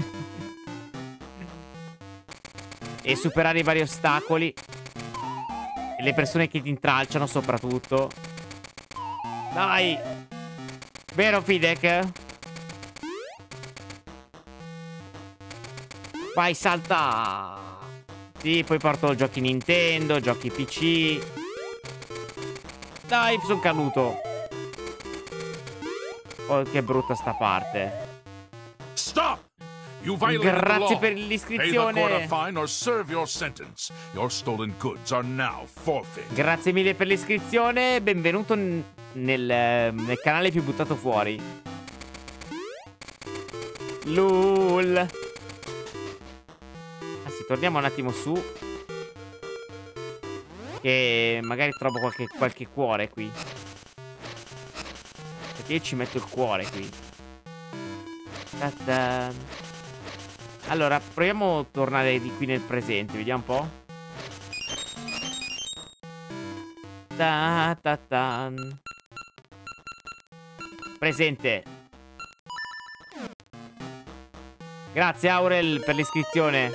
E superare i vari ostacoli. E le persone che ti intralciano soprattutto. Dai! Vero, Fidek? Vai, salta! Sì, poi porto giochi Nintendo, giochi P C. Dai, sono caduto. Oh, che brutta sta parte. Stop! You violated the Grazie law. per Pay the l'iscrizione. court a fine or serve your sentence. Your stolen goods are now forfeit. Grazie mille per l'iscrizione. Benvenuto n- nel, nel canale più buttato fuori. Lul. Ah sì, torniamo un attimo su. Che magari trovo qualche, qualche cuore qui. Perché io ci metto il cuore qui. Ta-da. Allora, proviamo a tornare di qui nel presente. Vediamo un po'. Ta ta ta. Presente. Grazie Aurel per l'iscrizione.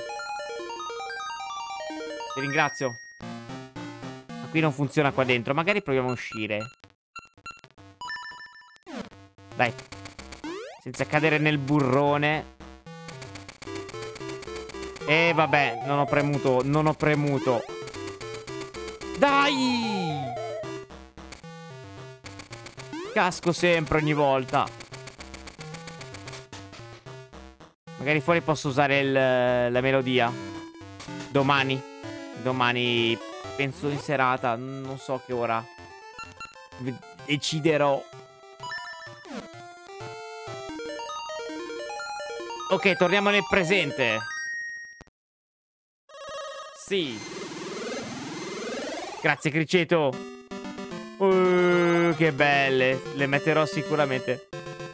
Ti ringrazio. Ma qui non funziona qua dentro. Magari proviamo a uscire. Dai. Senza cadere nel burrone. E vabbè, non ho premuto. Non ho premuto. Dai! Casco sempre ogni volta. Magari fuori posso usare il, la melodia. Domani. Domani penso in serata. Non so che ora. Deciderò. Ok, torniamo nel presente. Sì. Grazie Criceto. Uh, che belle. Le metterò sicuramente.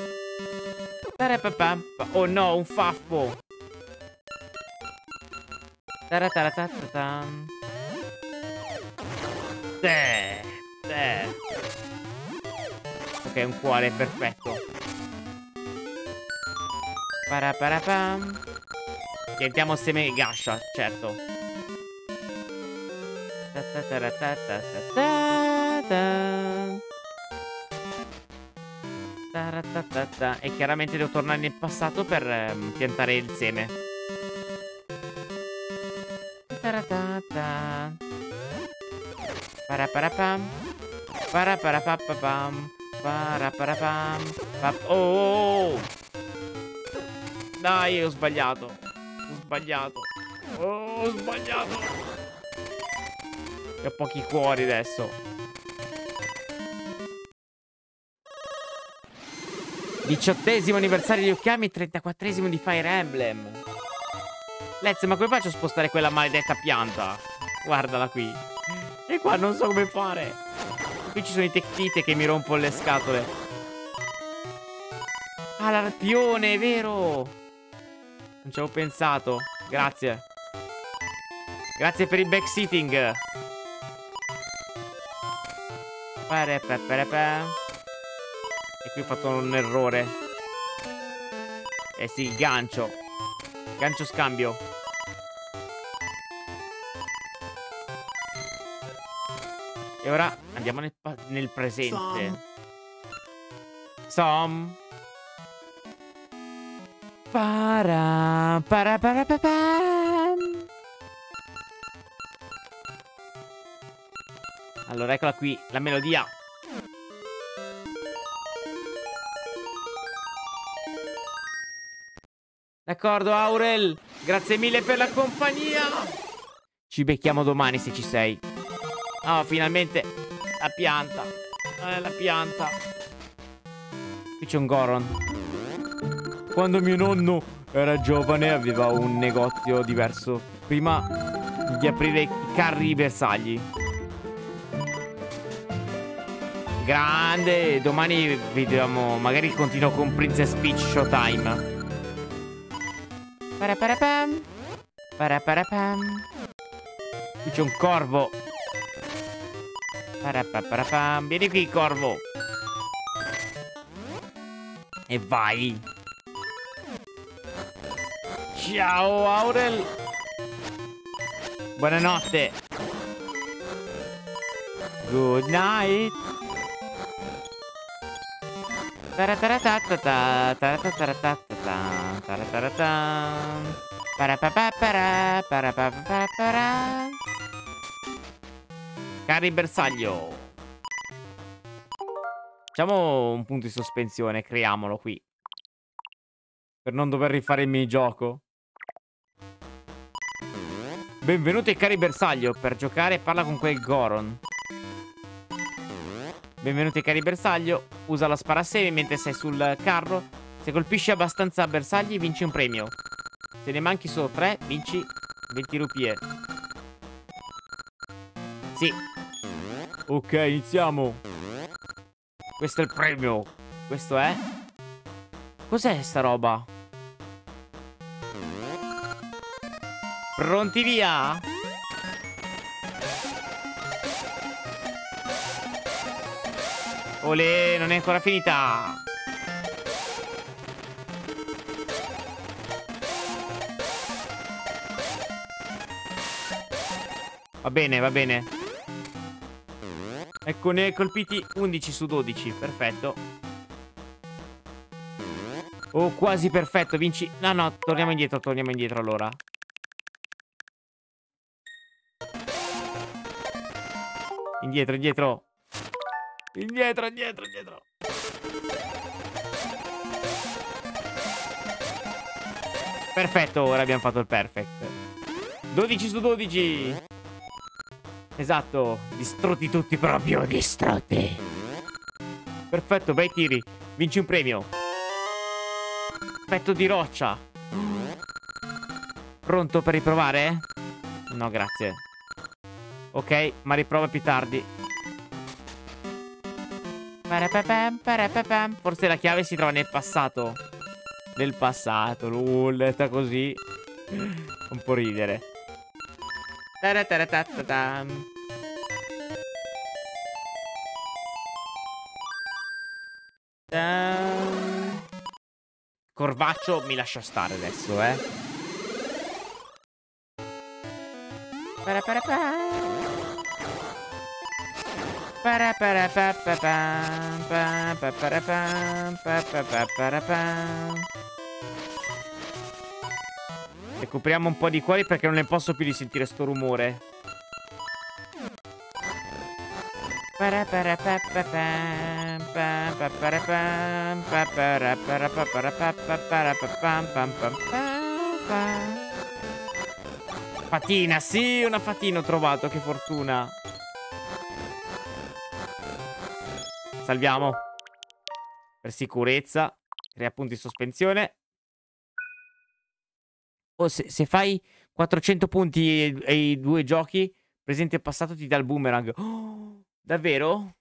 Oh no, un faffo. Eh, eh. Ok, un cuore perfetto. Paraparapam. Diventiamo seme gascia, certo. E chiaramente devo tornare nel passato per um, piantare il seme. Paraparapam. Paraparapapapam. Paraparapam. Oh! Dai, ho sbagliato. Ho sbagliato. Oh, ho sbagliato. E ho pochi cuori adesso. diciottesimo anniversario di Okami, trentaquattresimo di Fire Emblem. Lez, ma come faccio a spostare quella maledetta pianta? Guardala qui. E qua non so come fare. Qui ci sono i tectite che mi rompono le scatole. Ah, l'arpione, è vero. Non ci avevo pensato. Grazie. Grazie per il backseating. E qui ho fatto un errore. Eh sì, il gancio. Gancio scambio. E ora andiamo nel, nel presente. Som. Para para para pa, pa. Allora eccola qui, la melodia. D'accordo Aurel, grazie mille per la compagnia. Ci becchiamo domani se ci sei. Oh, finalmente la pianta. Eh, la pianta. Qui c'è un Goron. Quando mio nonno era giovane aveva un negozio diverso. Prima di aprire i carri bersagli. Grande. Domani vediamo. Magari continuo con Princess Peach Showtime. Paraparapam. Paraparapam. Qui c'è un corvo. Paraparapam. Vieni qui, corvo. E vai. Ciao, Aurel. Buonanotte. Good night. Tarataratata, tarataratata, taratarata. Parapapapara, parapapapara. Cari bersaglio. Facciamo un punto di sospensione, creiamolo qui. Per non dover rifare il minigioco. Benvenuti cari bersaglio. Per giocare parla con quel Goron. Benvenuti cari bersaglio. Usa la sparasemi mentre sei sul carro. Se colpisci abbastanza bersagli vinci un premio. Se ne manchi solo tre vinci venti rupie. Sì. Ok, iniziamo. Questo è il premio. Questo è. Cos'è sta roba? Pronti via? Olè, non è ancora finita. Va bene, va bene. Ecco, ne hai colpiti undici su dodici. Perfetto. Oh, quasi perfetto, vinci. No, no, torniamo indietro, torniamo indietro allora. Indietro, indietro. Indietro, indietro, indietro. Perfetto, ora abbiamo fatto il perfect. dodici su dodici. Esatto, distrutti tutti proprio, distrutti. Perfetto, bei tiri. Vinci un premio. Petto di roccia. Pronto per riprovare? No, grazie. Ok, ma riprova più tardi. Forse la chiave si trova nel passato. Nel passato, l'ulletta così. Un po' ridere. Corvaccio mi lascia stare adesso, eh. Recuperiamo un po' di cuori perché non ne posso più di sentire sto rumore. Fatina, sì, una fatina ho trovato, che fortuna. Salviamo. Per sicurezza. Crea punti in sospensione. Oh, se, se fai quattrocento punti e, e i due giochi, presente e passato, ti dà il boomerang. Oh, davvero?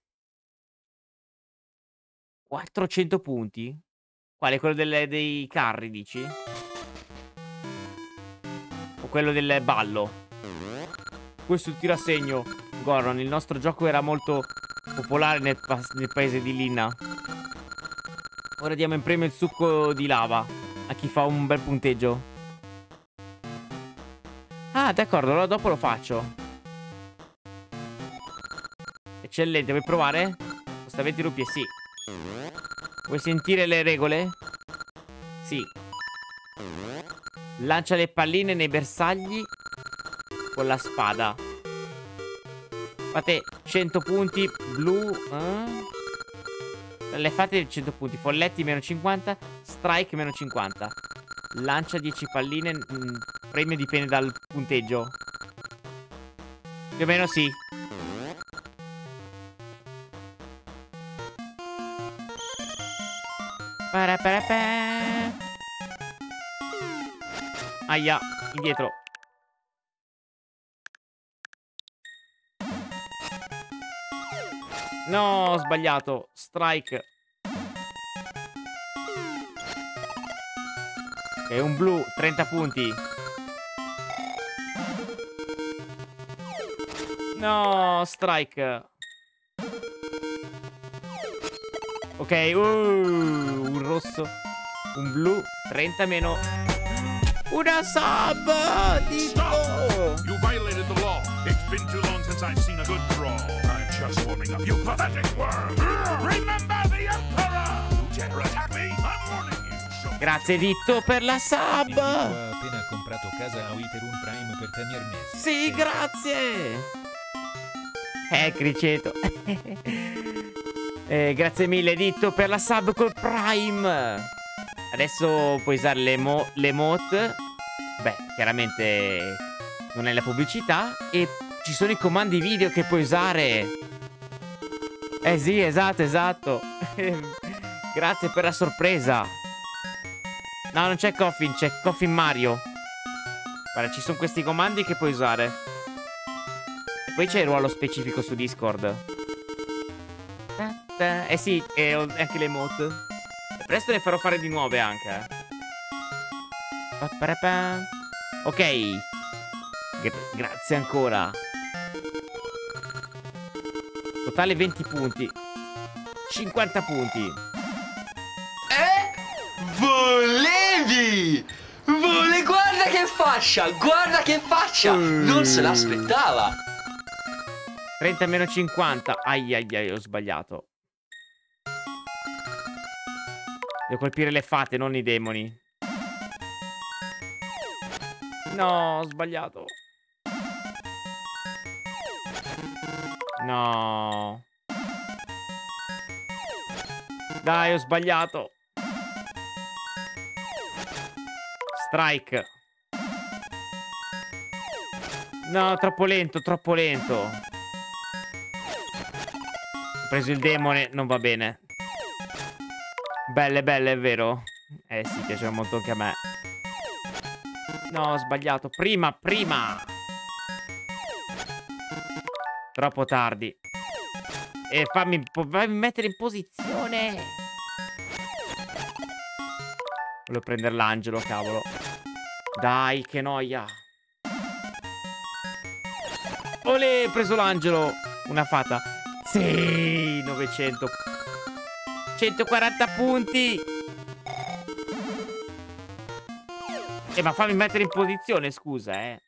quattrocento punti? Quale? Quello delle, dei carri, dici? O quello del ballo? Questo è il tirassegno. Goron, il nostro gioco era molto popolare nel, nel paese di Lina. Ora diamo in premio il succo di lava a chi fa un bel punteggio. Ah, d'accordo, allora dopo lo faccio. Eccellente, vuoi provare? Costa venti rupie, sì. Vuoi sentire le regole? Sì. Lancia le palline nei bersagli con la spada. Fate cento punti. Blu eh? Le fate cento punti. Folletti meno cinquanta. Strike meno cinquanta. Lancia dieci palline. mm, Premio dipende dal punteggio. Più o meno sì. Aia, indietro. No, ho sbagliato. Strike. E un blu, trenta punti. No, strike. Ok, uh, un rosso. Un blu, trenta meno. Una sub! Dico! You violated the law. It's been too long since I've seen a good brawl. I'm just warming up, you pathetic worm. Remember the Emperor! You dare attack me? I'm warning you. So Grazie Ditto per la sub! Il ha appena comprato casa a Witherun Prime per premier mese. Sì, grazie! Eh, Criceto. eh, grazie mille Ditto per la sub col Prime. Adesso puoi usare l'emote. Beh, chiaramente non è la pubblicità. E ci sono i comandi video che puoi usare. Eh sì, esatto, esatto. Grazie per la sorpresa. No, non c'è Coffin, c'è Coffin Mario. Guarda, ci sono questi comandi che puoi usare. E poi c'è il ruolo specifico su Discord. Eh sì, e anche l'emote. Presto ne farò fare di nuove anche. Ok. Gra grazie ancora. Totale venti punti. cinquanta punti. Eh? Volevi! Vole, guarda che fascia! Guarda che faccia! Non se l'aspettava! trenta meno cinquanta. Ai ai ai, ho sbagliato. Devo colpire le fate, non i demoni. No, ho sbagliato. No. Dai, ho sbagliato. Strike. No, troppo lento, troppo lento. Ho preso il demone, non va bene. Belle, belle, è vero? Eh sì, piaceva molto anche a me. No, ho sbagliato. Prima, prima. Troppo tardi. E fammi, fammi mettere in posizione. Volevo prendere l'angelo, cavolo. Dai, che noia. Olè, ho preso l'angelo. Una fata. Sì, novecento. centoquaranta punti. Eh, ma fammi mettere in posizione, scusa, eh.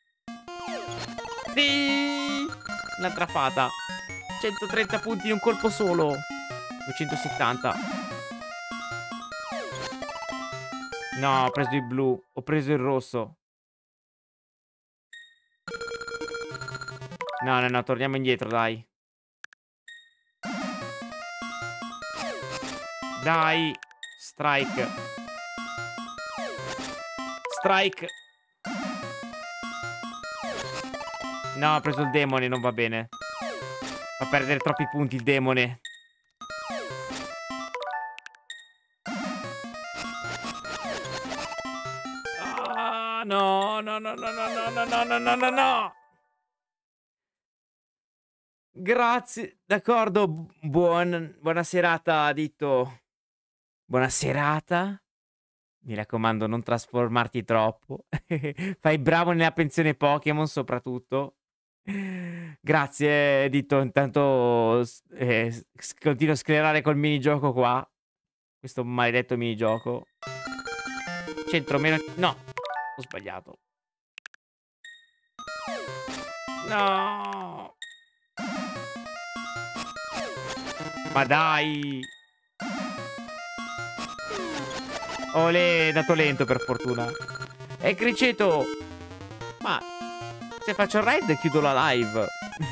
Sì. Un'altra fata. centotrenta punti in un colpo solo. duecentosettanta. No, ho preso il blu. Ho preso il rosso. No, no, no, torniamo indietro, dai. Dai. Strike. Strike. No, ho preso il demone, non va bene. Fa perdere troppi punti il demone. Ah, no, no, no, no, no, no, no, no, no, no, no. Grazie, d'accordo. Buon, buona serata, Ditto. Buona serata. Mi raccomando, non trasformarti troppo. Fai bravo nella pensione Pokémon, soprattutto. Grazie, Ditto. Intanto eh, continuo a sclerare col minigioco qua. Questo maledetto minigioco. Centro meno... No, ho sbagliato. No. Ma dai. Olè, è dato lento per fortuna. E Criceto. Ma se faccio il raid chiudo la live.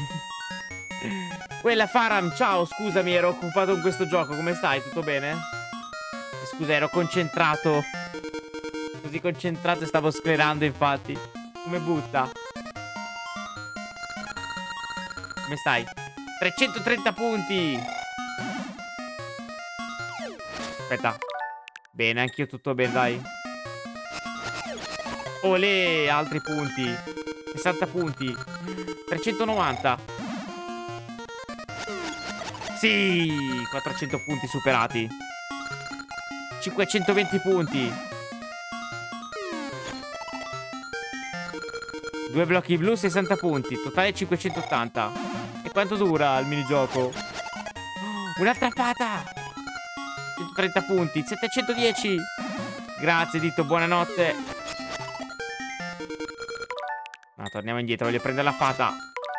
Quella Faram, ciao, scusami, ero occupato con questo gioco. Come stai? Tutto bene? Scusa, ero concentrato. Così concentrato e stavo sclerando, infatti. Come butta? Come stai? trecentotrenta punti. Aspetta. Bene, anch'io tutto bene, dai. Olè, altri punti. sessanta punti. trecentonovanta. Sì, quattrocento punti superati. cinquecentoventi punti. Due blocchi blu, sessanta punti. Totale cinquecentottanta. E quanto dura il minigioco? Oh, un'altra fata. centotrenta punti. settecentodieci. Grazie, Ditto, buonanotte. No, torniamo indietro, voglio prendere la fata.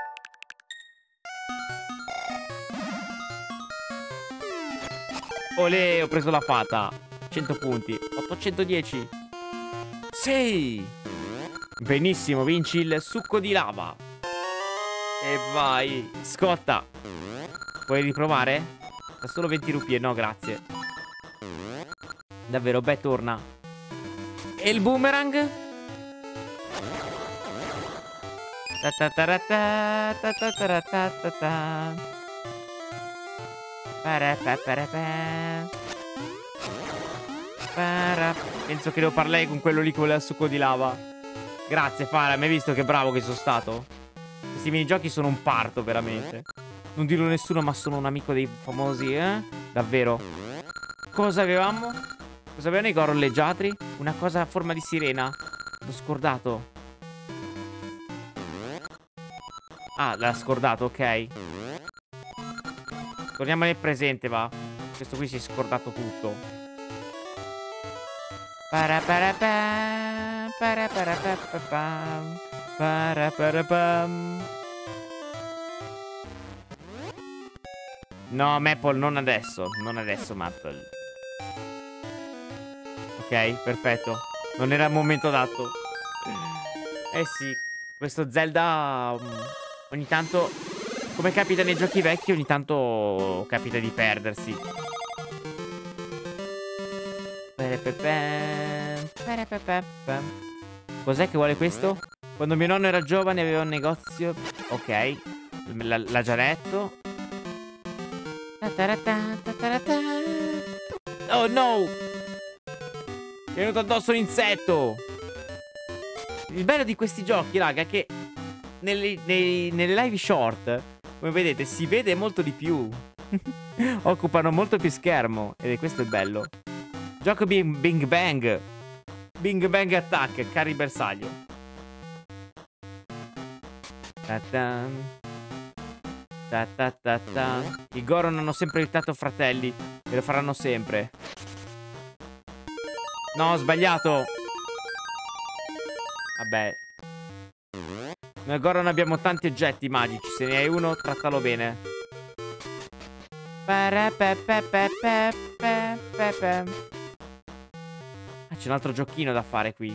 Olè, ho preso la fata. cento punti. ottocentodieci. Sì. Benissimo, vinci il succo di lava. E vai. Scotta. Vuoi riprovare? Da solo venti rupie. No, grazie. Davvero, beh, torna. E il boomerang? Penso che devo parlare con quello lì che voleva il succo di lava. Grazie, Fara, mi hai visto che bravo che sono stato? Questi minigiochi sono un parto, veramente. Non dirlo a nessuno, ma sono un amico dei famosi, eh? Davvero. Cosa avevamo? Cosa avevano i gorolleggiatri? Una cosa a forma di sirena. L'ho scordato. Ah, l'ha scordato, ok. Torniamo nel presente, va. Questo qui si è scordato tutto. Paraparapam, paraparapapam, paraparapam. No, Maple, non adesso. Non adesso, Maple. Ok, perfetto. Non era il momento adatto. Eh sì, questo Zelda um, ogni tanto, come capita nei giochi vecchi, ogni tanto capita di perdersi. Cos'è che vuole questo? Quando mio nonno era giovane aveva un negozio. Ok, l'ha già detto. Oh no! È venuto addosso un insetto. Il bello di questi giochi, raga, è che nelle, nei, nelle live short, come vedete, si vede molto di più. Occupano molto più schermo. Ed è questo il bello. Gioco Bing, Bing Bang. Bing Bang Attack, cari bersaglio. Ta-tan. Ta-ta-ta-ta. I Goron hanno sempre aiutato fratelli e lo faranno sempre. No, ho sbagliato. Vabbè. Noi Goron abbiamo tanti oggetti magici. Se ne hai uno, trattalo bene. Ah, c'è un altro giochino da fare qui.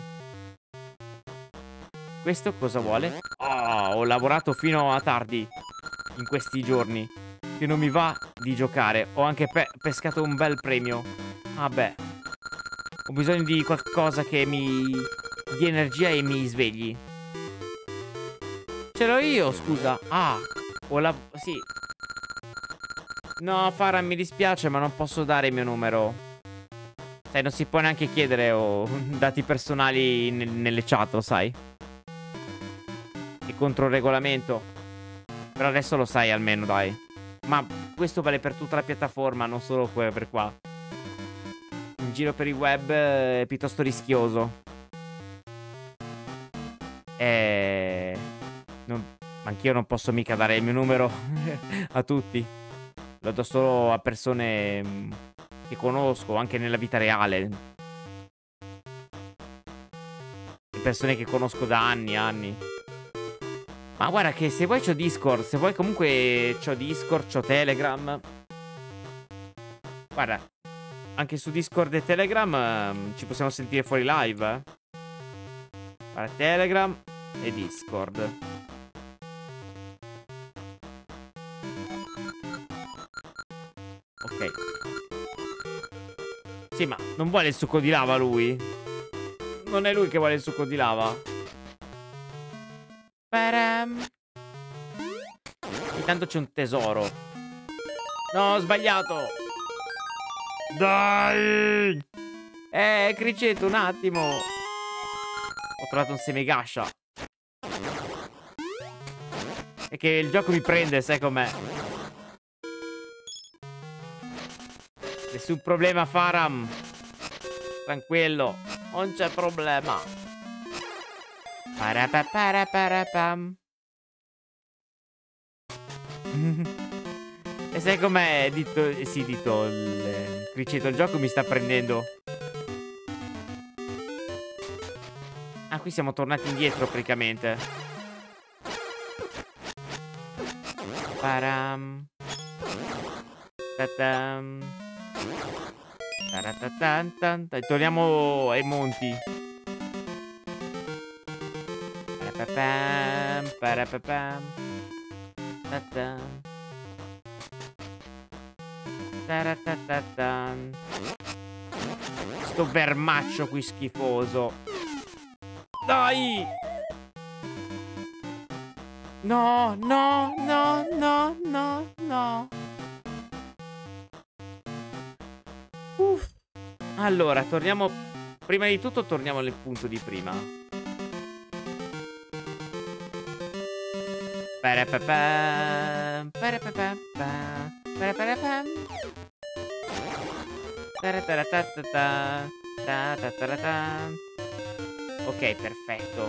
Questo cosa vuole? Oh, ho lavorato fino a tardi in questi giorni, che non mi va di giocare. Ho anche pe pescato un bel premio. Vabbè. Ho bisogno di qualcosa che mi dia energia e mi svegli. Ce l'ho io, scusa. Ah, ho la... sì. No, Farah, mi dispiace, ma non posso dare il mio numero. Sai, non si può neanche chiedere oh, dati personali ne nelle chat, lo sai? È contro il regolamento. Però adesso lo sai almeno, dai. Ma questo vale per tutta la piattaforma, non solo per qua. In giro per il web è piuttosto rischioso. E... non... anch'io non posso mica dare il mio numero a tutti. Lo do solo a persone che conosco, anche nella vita reale. E persone che conosco da anni e anni. Ma guarda che se vuoi c'ho Discord, se vuoi comunque c'ho Discord, c'ho Telegram. Guarda, anche su Discord e Telegram um, ci possiamo sentire fuori live, eh. Guarda, Telegram e Discord. Ok. Sì, ma non vuole il succo di lava lui? Non è lui che vuole il succo di lava? Param. Intanto c'è un tesoro. No, ho sbagliato. Dai! Eh, Criceto, un attimo. Ho trovato un semigascia. È che il gioco mi prende, sai com'è. Nessun problema, Faram. Tranquillo, non c'è problema. Parapaparapam. E sai com'è, dito? Sì, dito il Criceto, il gioco mi sta prendendo. Ah, qui siamo tornati indietro praticamente. Param. Tatam. Torniamo ai monti. Parapapam, parapapam. Tatam. Taratatatam. Sto vermaccio qui schifoso. Dai! No, no, no, no, no, no. Uff. Allora, torniamo. Prima di tutto torniamo nel punto di prima. Parapapam, parapapam, parapapam. Tarataratata, tatatarata. Ok, perfetto.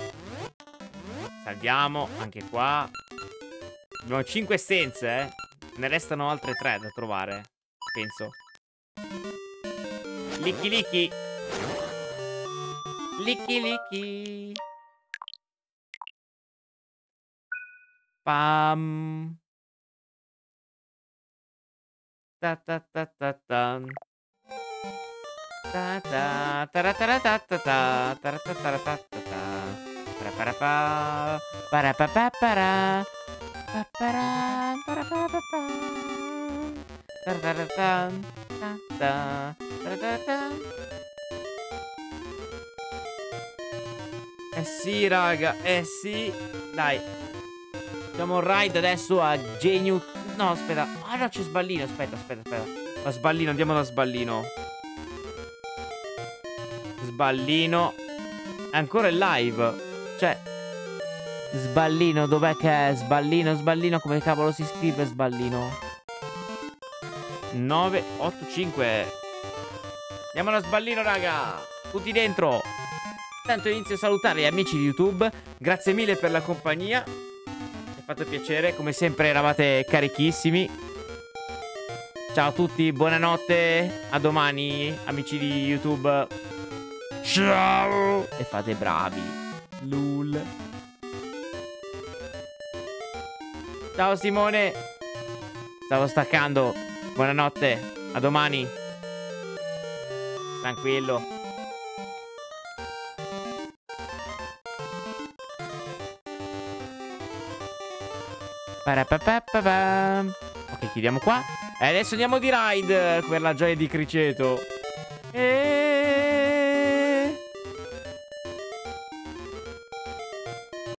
Salviamo anche qua. Abbiamo cinque essenze, eh. Ne restano altre tre da trovare, penso. Licchi licchi. Licchi licchi. Pam. Ta ta ta ta ta. Ta ta ta ta ta ta ta ta ta ta ta ta ta. Para para pa. Para pa pa para. Pa para para pa pa pa. Ta ta ta ta ta ta ta ta. Eh sì, raga, eh sì. Dai. Facciamo un ride adesso a Geniu. No, aspetta. Ah, no, c'è Sballino. Aspetta, aspetta, aspetta. La Sballino, andiamo da Sballino. Sballino. È ancora in live. Cioè, Sballino, dov'è che è? Sballino, Sballino, come cavolo si scrive Sballino? nove otto cinque. Andiamo da Sballino, raga. Tutti dentro. Intanto inizio a salutare gli amici di YouTube. Grazie mille per la compagnia. Mi ha fatto piacere. Come sempre eravate carichissimi. Ciao a tutti, buonanotte. A domani, amici di YouTube. Ciao. E fate bravi. Lul. Ciao Simone. Stavo staccando. Buonanotte. A domani. Tranquillo. Parapapapapam. Ok, chiudiamo qua. E adesso andiamo di ride per la gioia di Criceto. E